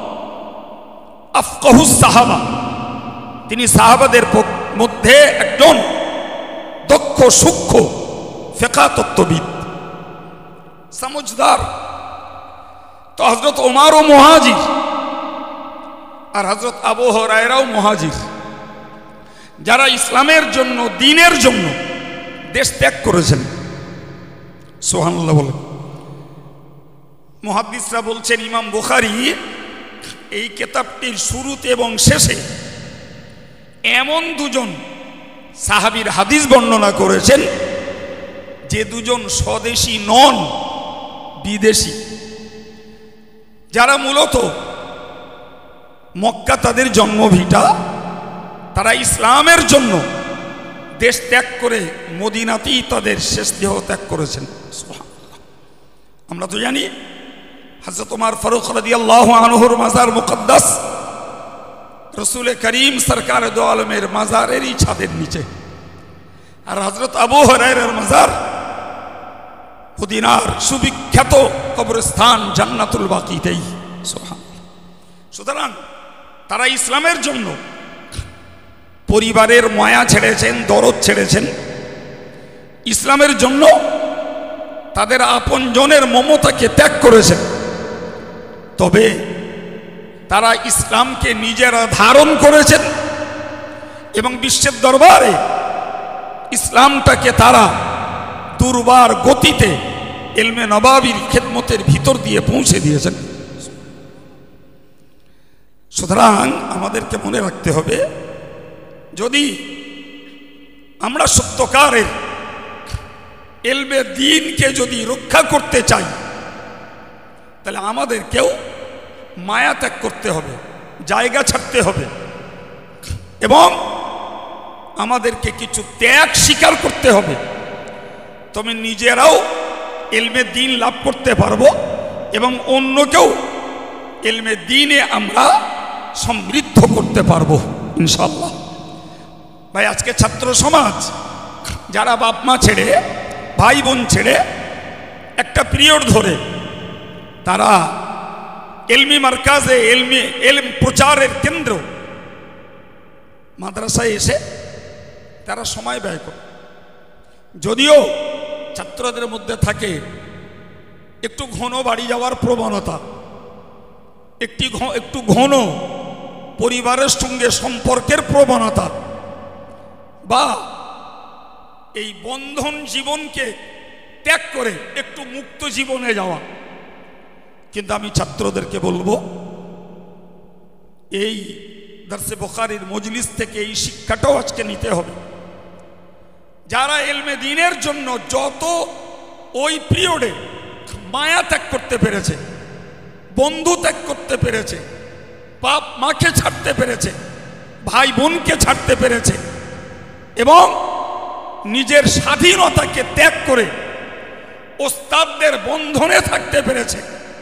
আফকাহুস সাহাবা, তিনি সাহাবাদের মধ্যে একজন দক্ষ সূক্ষ্ম ফিকহ তত্ত্ববিদ, সমঝদার। তো হযরত ওমরও মুহাজির আর হযরত আবু হুরায়রাও মুহাজির, যারা ইসলামের জন্য, দ্বীনের জন্য দেশ ত্যাগ করেছেন। সুবহানাল্লাহ বলেন। মুহাদ্দিসরা বলছেন, ইমাম বুখারী এই কিতাবটির শুরুতে এবং শেষে এমন দুজন সাহাবীর হাদিস বর্ণনা করেছেন যে দুজন স্বদেশী নন, বিদেশি, যারা মূলত মক্কা তাদের জন্মভিটা, তারা ইসলামের জন্য দেশ ত্যাগ করে মদিনাতেই তাদের শেষ দেহ ত্যাগ করেছেন। আমরা তো জানি হযরত ওমর ফারুক রাদিয়াল্লাহু আনহুর মাজার মুকদ্দাস রাসূল করিম সরকার দো আলমের মাজারেরই ছাদের নিচে, আর হযরত আবু হুরায়রার মাজার মদিনার সুবিখ্যাত কবরস্থান জান্নাতুল বাকিতেই। সুতরাং তারা ইসলামের জন্য পরিবারের মায়া ছেড়েছেন, দরদ ছেড়েছেন, ইসলামের জন্য তাদের আপনজনের মমতাকে ত্যাগ করেছেন। তবে তারা ইসলামকে নিজেরা ধারণ করেছেন এবং বিশ্বের দরবারে ইসলামটাকে তারা দুর্বার গতিতে ইলমে নবাবির খেদমতের ভিতর দিয়ে পৌঁছে দিয়েছেন। সুতরাং আমাদেরকে মনে রাখতে হবে, যদি আমরা সত্যকারের ইলমে দ্বীনকে যদি রক্ষা করতে চাই, তাহলে আমাদেরকেও মায়া ত্যাগ করতে হবে, জায়গা ছাড়তে হবে এবং আমাদেরকে কিছু ত্যাগ স্বীকার করতে হবে। তবে নিজেরাও ইলমে দ্বীন লাভ করতে পারবো এবং অন্যকেও ইলমে দ্বীনে আমরা সমৃদ্ধ করতে পারবো ইনশাআল্লাহ। ভাই, আজকে ছাত্র সমাজ যারা বাপ মা ছেড়ে, ভাই বোন ছেড়ে একটা পিরিয়ড ধরে তারা ইলমি মার্কাজে, ইলমি ইলম প্রচারের কেন্দ্র মাদ্রাসায় এসে তারা সময় ব্যয় করে, যদিও ছাত্রদের মধ্যে থাকে একটু ঘন বাড়ি যাওয়ার প্রবণতা, একটি একটু ঘন পরিবারের সঙ্গে সম্পর্কের প্রবণতা, বা এই বন্ধন জীবনকে ত্যাগ করে একটু মুক্ত জীবনে যাওয়া। কিন্তু আমি ছাত্রদেরকে বলবো, এই দরসে বুখারীর মজলিস থেকে এই শিক্ষাটাও আজকে নিতে হবে। যারা ইলমে দ্বীনের জন্য যত ওই পিরিয়ডে মায়া ত্যাগ করতে পেরেছে, বন্ধু ত্যাগ করতে পেরেছে, বাপ মাকে ছাড়তে পেরেছে, ভাই বোনকে ছাড়তে পেরেছে এবং নিজের স্বাধীনতাকে ত্যাগ করে ওস্তাদদের বন্ধনে থাকতে পেরেছে,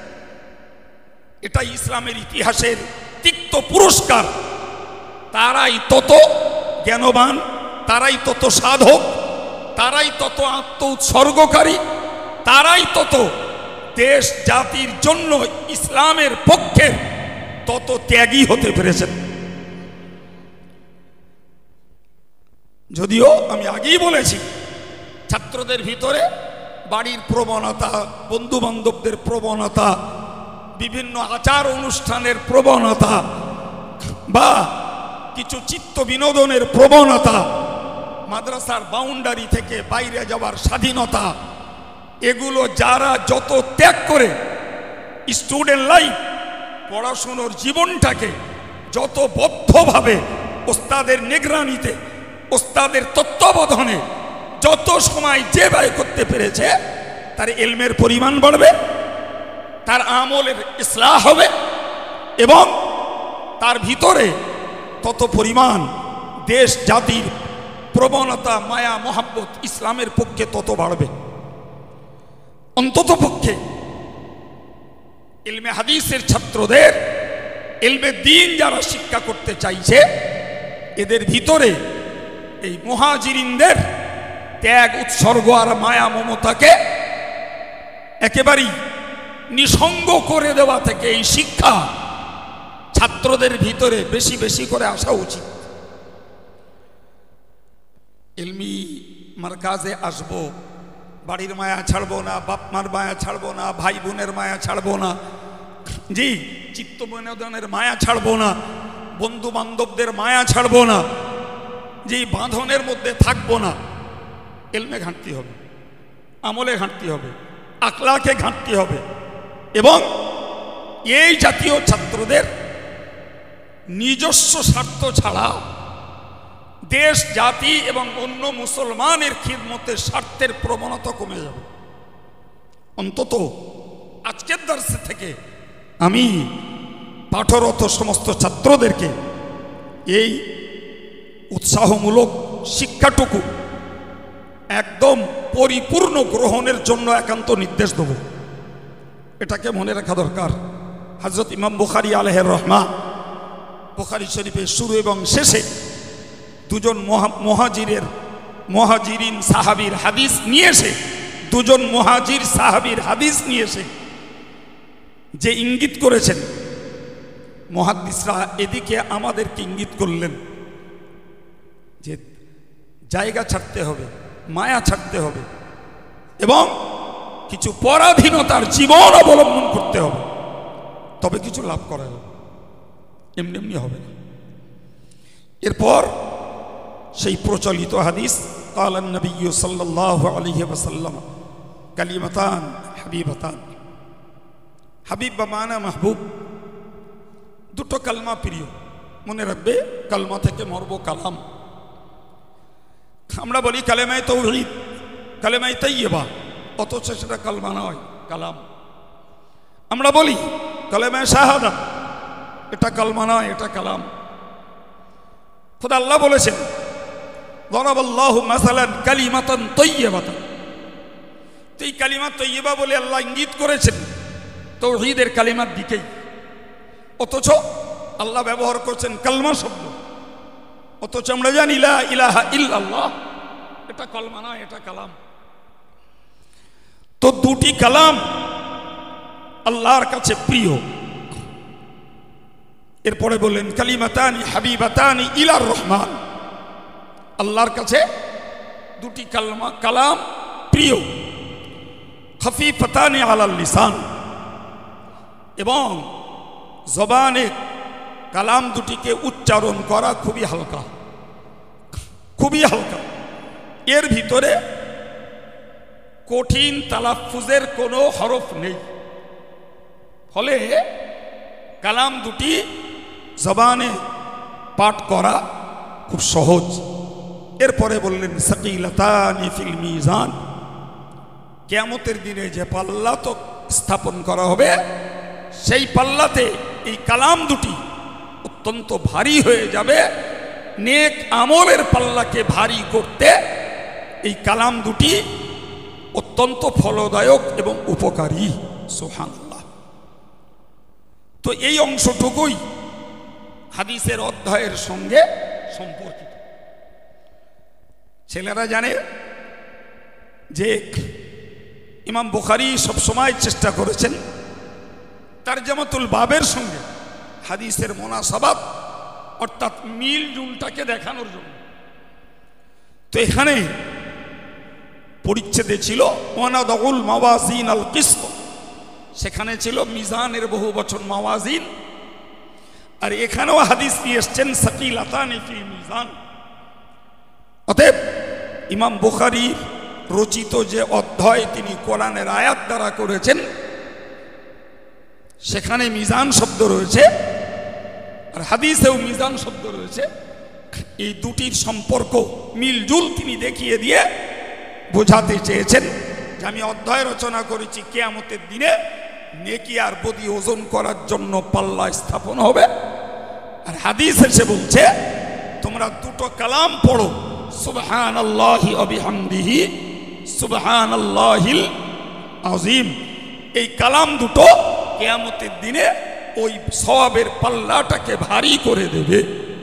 এটা ইসলামের ইতিহাসের তিক্ত পুরস্কার। তারাই তত জ্ঞানবান, তারাই তত সাধক, তারাই তত আত্ম উৎসর্গকারী, তারাই তত দেশ জাতির জন্য ইসলামের পক্ষে তত ত্যাগী হতে পেরেছেন। যদিও আমি আগেই বলেছি, ছাত্রদের ভিতরে বাড়ির প্রবণতা, বন্ধু বান্ধবদের প্রবণতা, বিভিন্ন আচার অনুষ্ঠানের প্রবণতা বা কিছু চিত্ত বিনোদনের প্রবণতা, মাদ্রাসার বাউন্ডারি থেকে বাইরে যাওয়ার স্বাধীনতা, এগুলো যারা যত ত্যাগ করে স্টুডেন্ট লাইফ, পড়াশুনোর জীবনটাকে যত বদ্ধভাবে ওস্তাদের নিগরানিতে, ওস্তাদের তত্ত্বাবধানে যত সময় যে ব্যয় করতে পেরেছে, তার ইলমের পরিমাণ বাড়বে, তার আমলের ইসলাহ হবে এবং তার ভিতরে তত পরিমাণ দেশ জাতির প্রবণতা, মায়া, মোহাব্বত ইসলামের পক্ষে তত বাড়বে। অন্তত পক্ষে ইলমে হাদিসের ছাত্রদের ইলমে দ্বীন যারা শিক্ষা করতে চাইছে, এদের ভিতরে এই মুহাজিরিনদের ত্যাগ, উৎসর্গ আর মায়া মমতাকে একেবারেই নিঃসঙ্গ করে দেওয়া থেকে এই শিক্ষা ছাত্রদের ভিতরে বেশি বেশি করে আসা উচিত। ইলমি মারকাজে আসবো, বাড়ির মায়া ছাড়বো না, বাপ মার মায়া ছাড়বো না, ভাই বোনের মায়া ছাড়বো না, জি চিত্ত বিনোদনের মায়া ছাড়বো না, বন্ধু বান্ধবদের মায়া ছাড়বো না, যে বাঁধনের মধ্যে থাকবো না। ইলমে ঘাটতি হবে, আমলে ঘাটতি হবে, আখলাকে ঘাটতি হবে। এবং এই জাতীয় ছাত্রদের নিজস্ব স্বার্থ ছাড়া দেশ, জাতি এবং অন্য মুসলমানের খিদমতের স্বার্থের প্রবণতা কমে যাবে। অন্তত আজকের দর্শে থেকে আমি পাঠরত সমস্ত ছাত্রদেরকে এই উৎসাহমূলক শিক্ষাটুকু একদম পরিপূর্ণ গ্রহণের জন্য একান্ত নির্দেশ দেব। এটাকে মনে রাখা দরকার। হযরত ইমাম বুখারী আলাইহির রহমা বুখারী শরীফের শুরু এবং শেষে দুজন মুহাজিরের মুহাজিরিন সাহাবীর হাদিস নিয়ে এসে দুজন মুহাজির সাহাবীর হাদিস নিয়ে এসে যে ইঙ্গিত করেছেন, মুহাদ্দিসরা এদিকে আমাদেরকে ইঙ্গিত করলেন যে জায়গা ছাড়তে হবে, মায়া ছাড়তে হবে এবং কিছু পরাধীনতার জীবন অবলম্বন করতে হবে, তবে কিছু লাভ করা যাবে, এমনি এমনি হবে না। এরপর সেই প্রচলিত হাদিস কালান নবী সাল্লাল্লাহু আলাইহি ওয়াসাল্লাম কালিমাতান হাবিবাতান, হাবিব বা মানা মাহবুব, দুটো কালমা প্রিয়। মনে রাখবে, কালমা থেকে মরব কালাম। আমরা বলি কালেমায়ে তাওহীদ, কালেমায়ে তাইয়্যিবা, অথচ সেটা কালমা নয়, কালাম। আমরা বলি কালেমায়ে শাহাদাত, এটা কালমা নয়, এটা কালাম। খোদা আল্লাহ বলেছেন দরাবাল্লাহু মাসালান কালিমাতান তাইয়্যিবাতান, তো এই কালিমা তাইয়্যিবা বলে আল্লাহ ইঙ্গিত করেছেন তাওহীদের কালিমার দিকেই, অথচ আল্লাহ ব্যবহার করছেন কালমা শব্দ। অথচ আমরা জানি লা ইলাহা ইল্লাল্লাহ, এটা কালমা নয়, এটা কালাম। তো দুটি কালাম আল্লাহর কাছে প্রিয়। এরপরে বললেন কালিমাতানি হাবিবাতানি ইলার রহমান, আল্লাহর কাছে দুটি কালমা কালাম প্রিয়। খফিফাতানি আলাল লিসান, এবং জবানে কালাম দুটিকে উচ্চারণ করা খুবই হালকা, খুবই হালকা। এর ভিতরে কঠিন তালাফুজের কোনো হরফ নেই, ফলে কালাম দুটি জবানে পাঠ করা খুব সহজ। এরপরে বললেন সাকিলাতানি ফিল মিজান, কিয়ামতের দিনে যে পাল্লা তো স্থাপন করা হবে, সেই পাল্লাতে এই কালাম দুটি অত্যন্ত ভারী হয়ে যাবে। নেক আমলের পাল্লাকে ভারী করতে এই কালাম দুটি অত্যন্ত ফলদায়ক এবং উপকারী। সুবহানাল্লাহ। তো এই অংশটুকুই হাদিসের অধ্যায়ের সঙ্গে সম্পর্কিত। ছেলেরা জানে যে ইমাম বুখারী সবসময় চেষ্টা করেছেন তারজামাতুল বাবের সঙ্গে হাদিসের মুনাসাবাত অর্থাৎ মিল জুলটাকে দেখানোর জন্য। তো এখানে পরিচ্ছেদে ছিল ওয়ানাদাউল মাওয়াজিন আল কিসত, সেখানে ছিল মিজানের বহু বচন মাওয়াজিন, আর এখানেও হাদিস নিয়ে এসছেন সাকিলাতানি ফিল মিজান। অতএব ইমাম বুখারী রচিত যে অধ্যায় তিনি কোরআনের আয়াত দ্বারা করেছেন, সেখানে মিজান শব্দ রয়েছে আর হাদিসেও মিজান শব্দ রয়েছে। এই দুটির সম্পর্ক মিলজুল তিনি দেখিয়ে দিয়ে বোঝাতে চেয়েছেন যে আমি অধ্যায় রচনা করেছি কিয়ামতের দিনে নেকি আর বদি ওজন করার জন্য পাল্লা স্থাপন হবে, আর হাদিস এসে বলছে তোমরা দুটো কালাম পড়ো, সুবহানাল্লাহি ওয়া বিহামদিহি সুবহানাল্লাহিল আযীম। এই কালাম দুটো কিয়ামতের দিনে ওই সওয়াবের পাল্লাটাকে ভারী করে দেবে।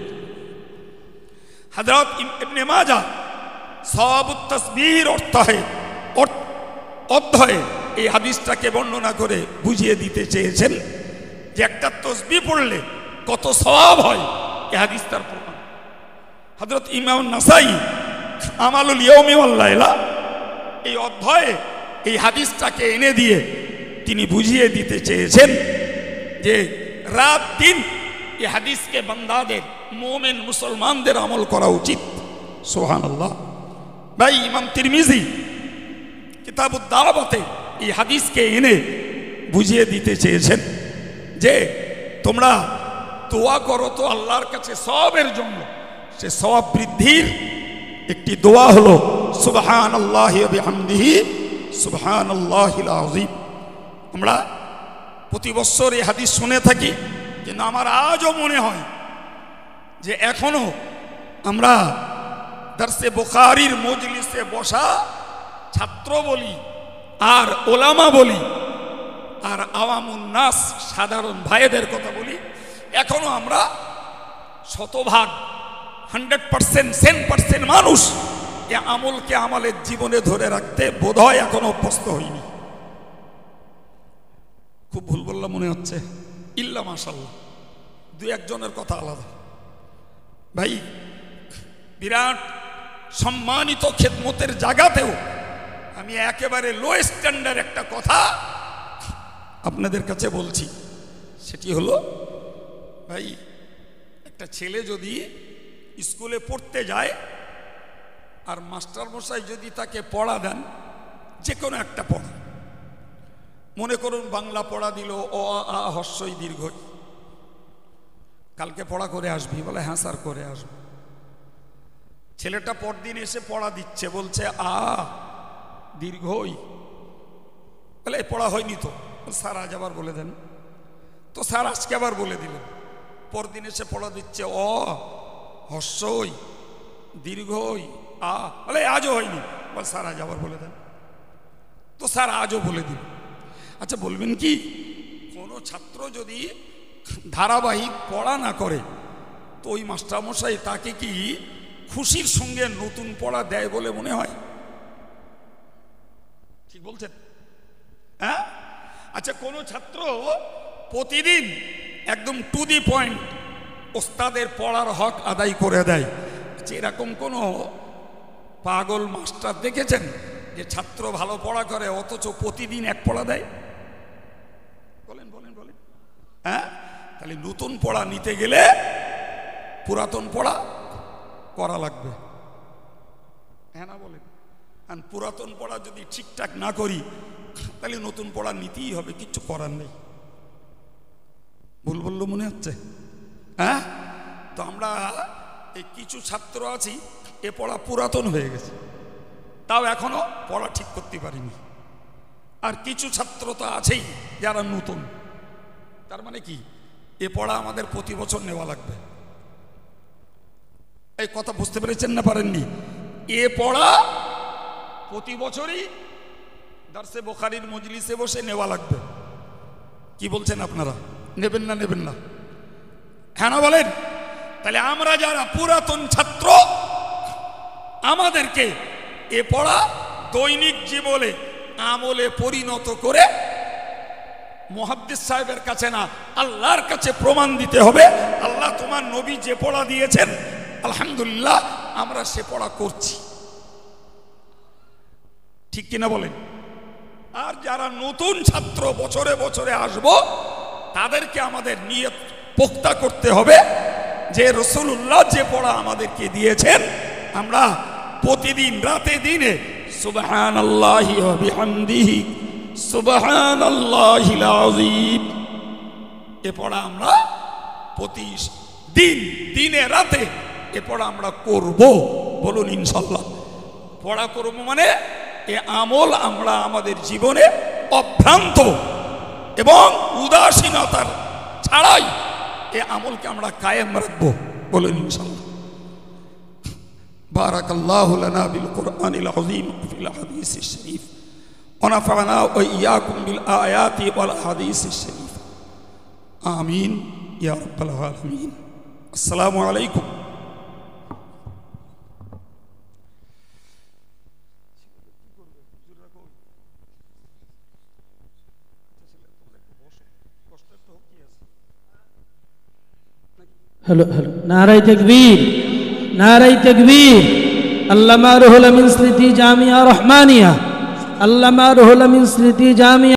হযরত ইবনে মাজাহ সওয়াবুত তাসবিহর অর্থে অধ্যায়ে এই হাদিসটাকে বর্ণনা করে বুঝিয়ে দিতে চেয়েছেন যে একটা তাসবিহ পড়লে কত সওয়াব হয়, এই হাদিস তার প্রমাণ। হযরত ইমাম নাসাই আমালুল ইয়াউমি ওয়াল লাইলা এই অধ্যায়ে এই হাদিসটাকে এনে দিয়ে তিনি বুঝিয়ে দিতে চেয়েছেন যে রাত দিন এই হাদিসকে বান্দাদের মুমিন মুসলমানদের আমল করা উচিত। সুবহানাল্লাহ। ভাই ইমাম তিরমিজি কিতাবুদ দাওয়াতে এই হাদিসকে এনে বুঝিয়ে দিতে চেয়েছেন যে তোমরা দোয়া করো তো আল্লাহর কাছে সওয়াবের জন্য, সে সওয়াব বৃদ্ধির একটি দোয়া হলো সুবহানাল্লাহি ওয়া বিহামদিহি সুবহানাল্লাহিল আযীম। আমরা প্রতি বছর এই হাদিস শুনে থাকি, কিন্তু আমার আজও মনে হয় যে এখনো আমরা দারসে বুখারীর মজলিসে বসা ছাত্র বলি আর ওলামা বলি আর আওয়ামুন নাস সাধারণ ভাইদের কথা বলি, এখনো আমরা শতভাগ হান্ড্রেড পার্সেন্ট সেন পার্সেন্ট মানুষ এ আমলকে আমাদের জীবনে ধরে রাখতে বোধহয় এখনো অভ্যস্ত হইনি। খুব ভুল বললাম মনে হচ্ছে, ইল্লা মাশাআল্লাহ দুই একজনের কথা আলাদা। ভাই বিরাট সম্মানিত খেদমতের জায়গাতেও আমি একেবারে লো স্ট্যান্ডার্ড একটা কথা আপনাদের কাছে বলছি, সেটি হলো ভাই একটা ছেলে যদি স্কুলে পড়তে যায় আর মাস্টার মশাই যদি তাকে পড়া দেন, যে কোনো একটা পড়া, মনে করুন বাংলা পড়া দিল অ আ হস্যই দীর্ঘই, কালকে পড়া করে আসবি, বলে হ্যাঁ স্যার করে আসবো। ছেলেটা পরদিন এসে পড়া দিচ্ছে, বলছে আ দীর্ঘই, বলে পড়া হয়নি তো, স্যার আজ আবার বলে দেন তো। স্যার আজকে আবার বলে দিলেন, পরদিন এসে পড়া দিচ্ছে অ হস্যই দীর্ঘই আ, বলে আজও হয়নি, বলে স্যার আজ আবার বলে দেন তো। স্যার আজও বলে দিল। আচ্ছা বলবেন কি, কোনো ছাত্র যদি ধারাবাহিক পড়া না করে তো ওই মাস্টারমশাই তাকে কি খুশির সঙ্গে নতুন পড়া দেয় বলে মনে হয়? ঠিক বলছেন? হ্যাঁ। আচ্ছা কোনো ছাত্র প্রতিদিন একদম টু দি পয়েন্ট ওস্তাদের পড়ার হক আদায় করে দেয়, এরকম কোনো পাগল মাস্টার দেখেছেন যে ছাত্র ভালো পড়া করে অথচ প্রতিদিন এক পড়া দেয়? বলেন বলেন বলেন। হ্যাঁ, তাহলে নতুন পড়া নিতে গেলে পুরাতন পড়া করা লাগবে, হ্যাঁ না বলেন? আর পুরাতন পড়া যদি ঠিকঠাক না করি তাহলে নতুন পড়া নিতেই হবে, কিচ্ছু করার নেই। ভুল বললো মনে হচ্ছে? হ্যাঁ। তো আমরা এই কিছু ছাত্র আছি এ পড়া পুরাতন হয়ে গেছে, তাও এখনো পড়া ঠিক করতে পারিনি। আর কিছু ছাত্র তো আছেই যারা নতুন, তার মানে কি এ পড়া আমাদের প্রতি বছর নেওয়া লাগবে। এই কথা বুঝতে পেরেছেন না পারেননি? এ পড়া প্রতি বছরই দারসে বুখারীর মজলিসে বসে নেওয়া লাগবে। কি বলছেন আপনারা, নেবেন না নেবেন না? হ্যাঁ না বলেন? তাহলে আমরা যারা পুরাতন ছাত্র আমাদেরকে এ পড়া দৈনিক জীবনে আমলে পরিণত করে মুহাদ্দিস সাহেবের কাছে না আল্লাহর কাছে প্রমাণ দিতে হবে, আল্লাহ তোমার নবী যে পড়া দিয়েছেন আলহামদুলিল্লাহ আমরা সে পড়া করছি। ঠিক কিনা বলেন? আর যারা নতুন ছাত্র বছরে বছরে আসবো তাদেরকে আমাদের নিয়ত পোক্তা করতে হবে যে রাসূলুল্লাহ যে পড়া আমাদেরকে দিয়েছেন আমরা প্রতিদিন রাতে দিনে সুবহানাল্লাহি ওয়া বিহামদিহি সুবহানাল্লাহিল আযীম এ পড়া আমরা প্রতি দিন দিনে রাতে এ পড়া আমরা করব। বলুন ইনশাআল্লাহ। পড়া করব মানে এ আমল আমরা আমাদের জীবনে অভ্রান্ত এবং উদাসীনতার ছাড়াই এ আমলকে আমরা কায়েম রাখবো। বলুন ইনশাআল্লাহ। বারাকাল্লাহু লানা বিল কুরআনিল আযীম ফিল হাদিসিশ শরীফ ওয়া নাফা'না ওয়া ইয়্যাকুম বিল আয়াতি ওয়াল হাদিসিশ শরীফ। আমিন ইয়া রাব্বাল আলামিন। আসসালামু আলাইকুম। हेलो हेलो नारे तकबीर नारे तकबीर। अल्लामा रुहुल अमीन स्मृति जामिया रहमानिया, अल्लामा रुहुल अमीन स्मृति जामिया।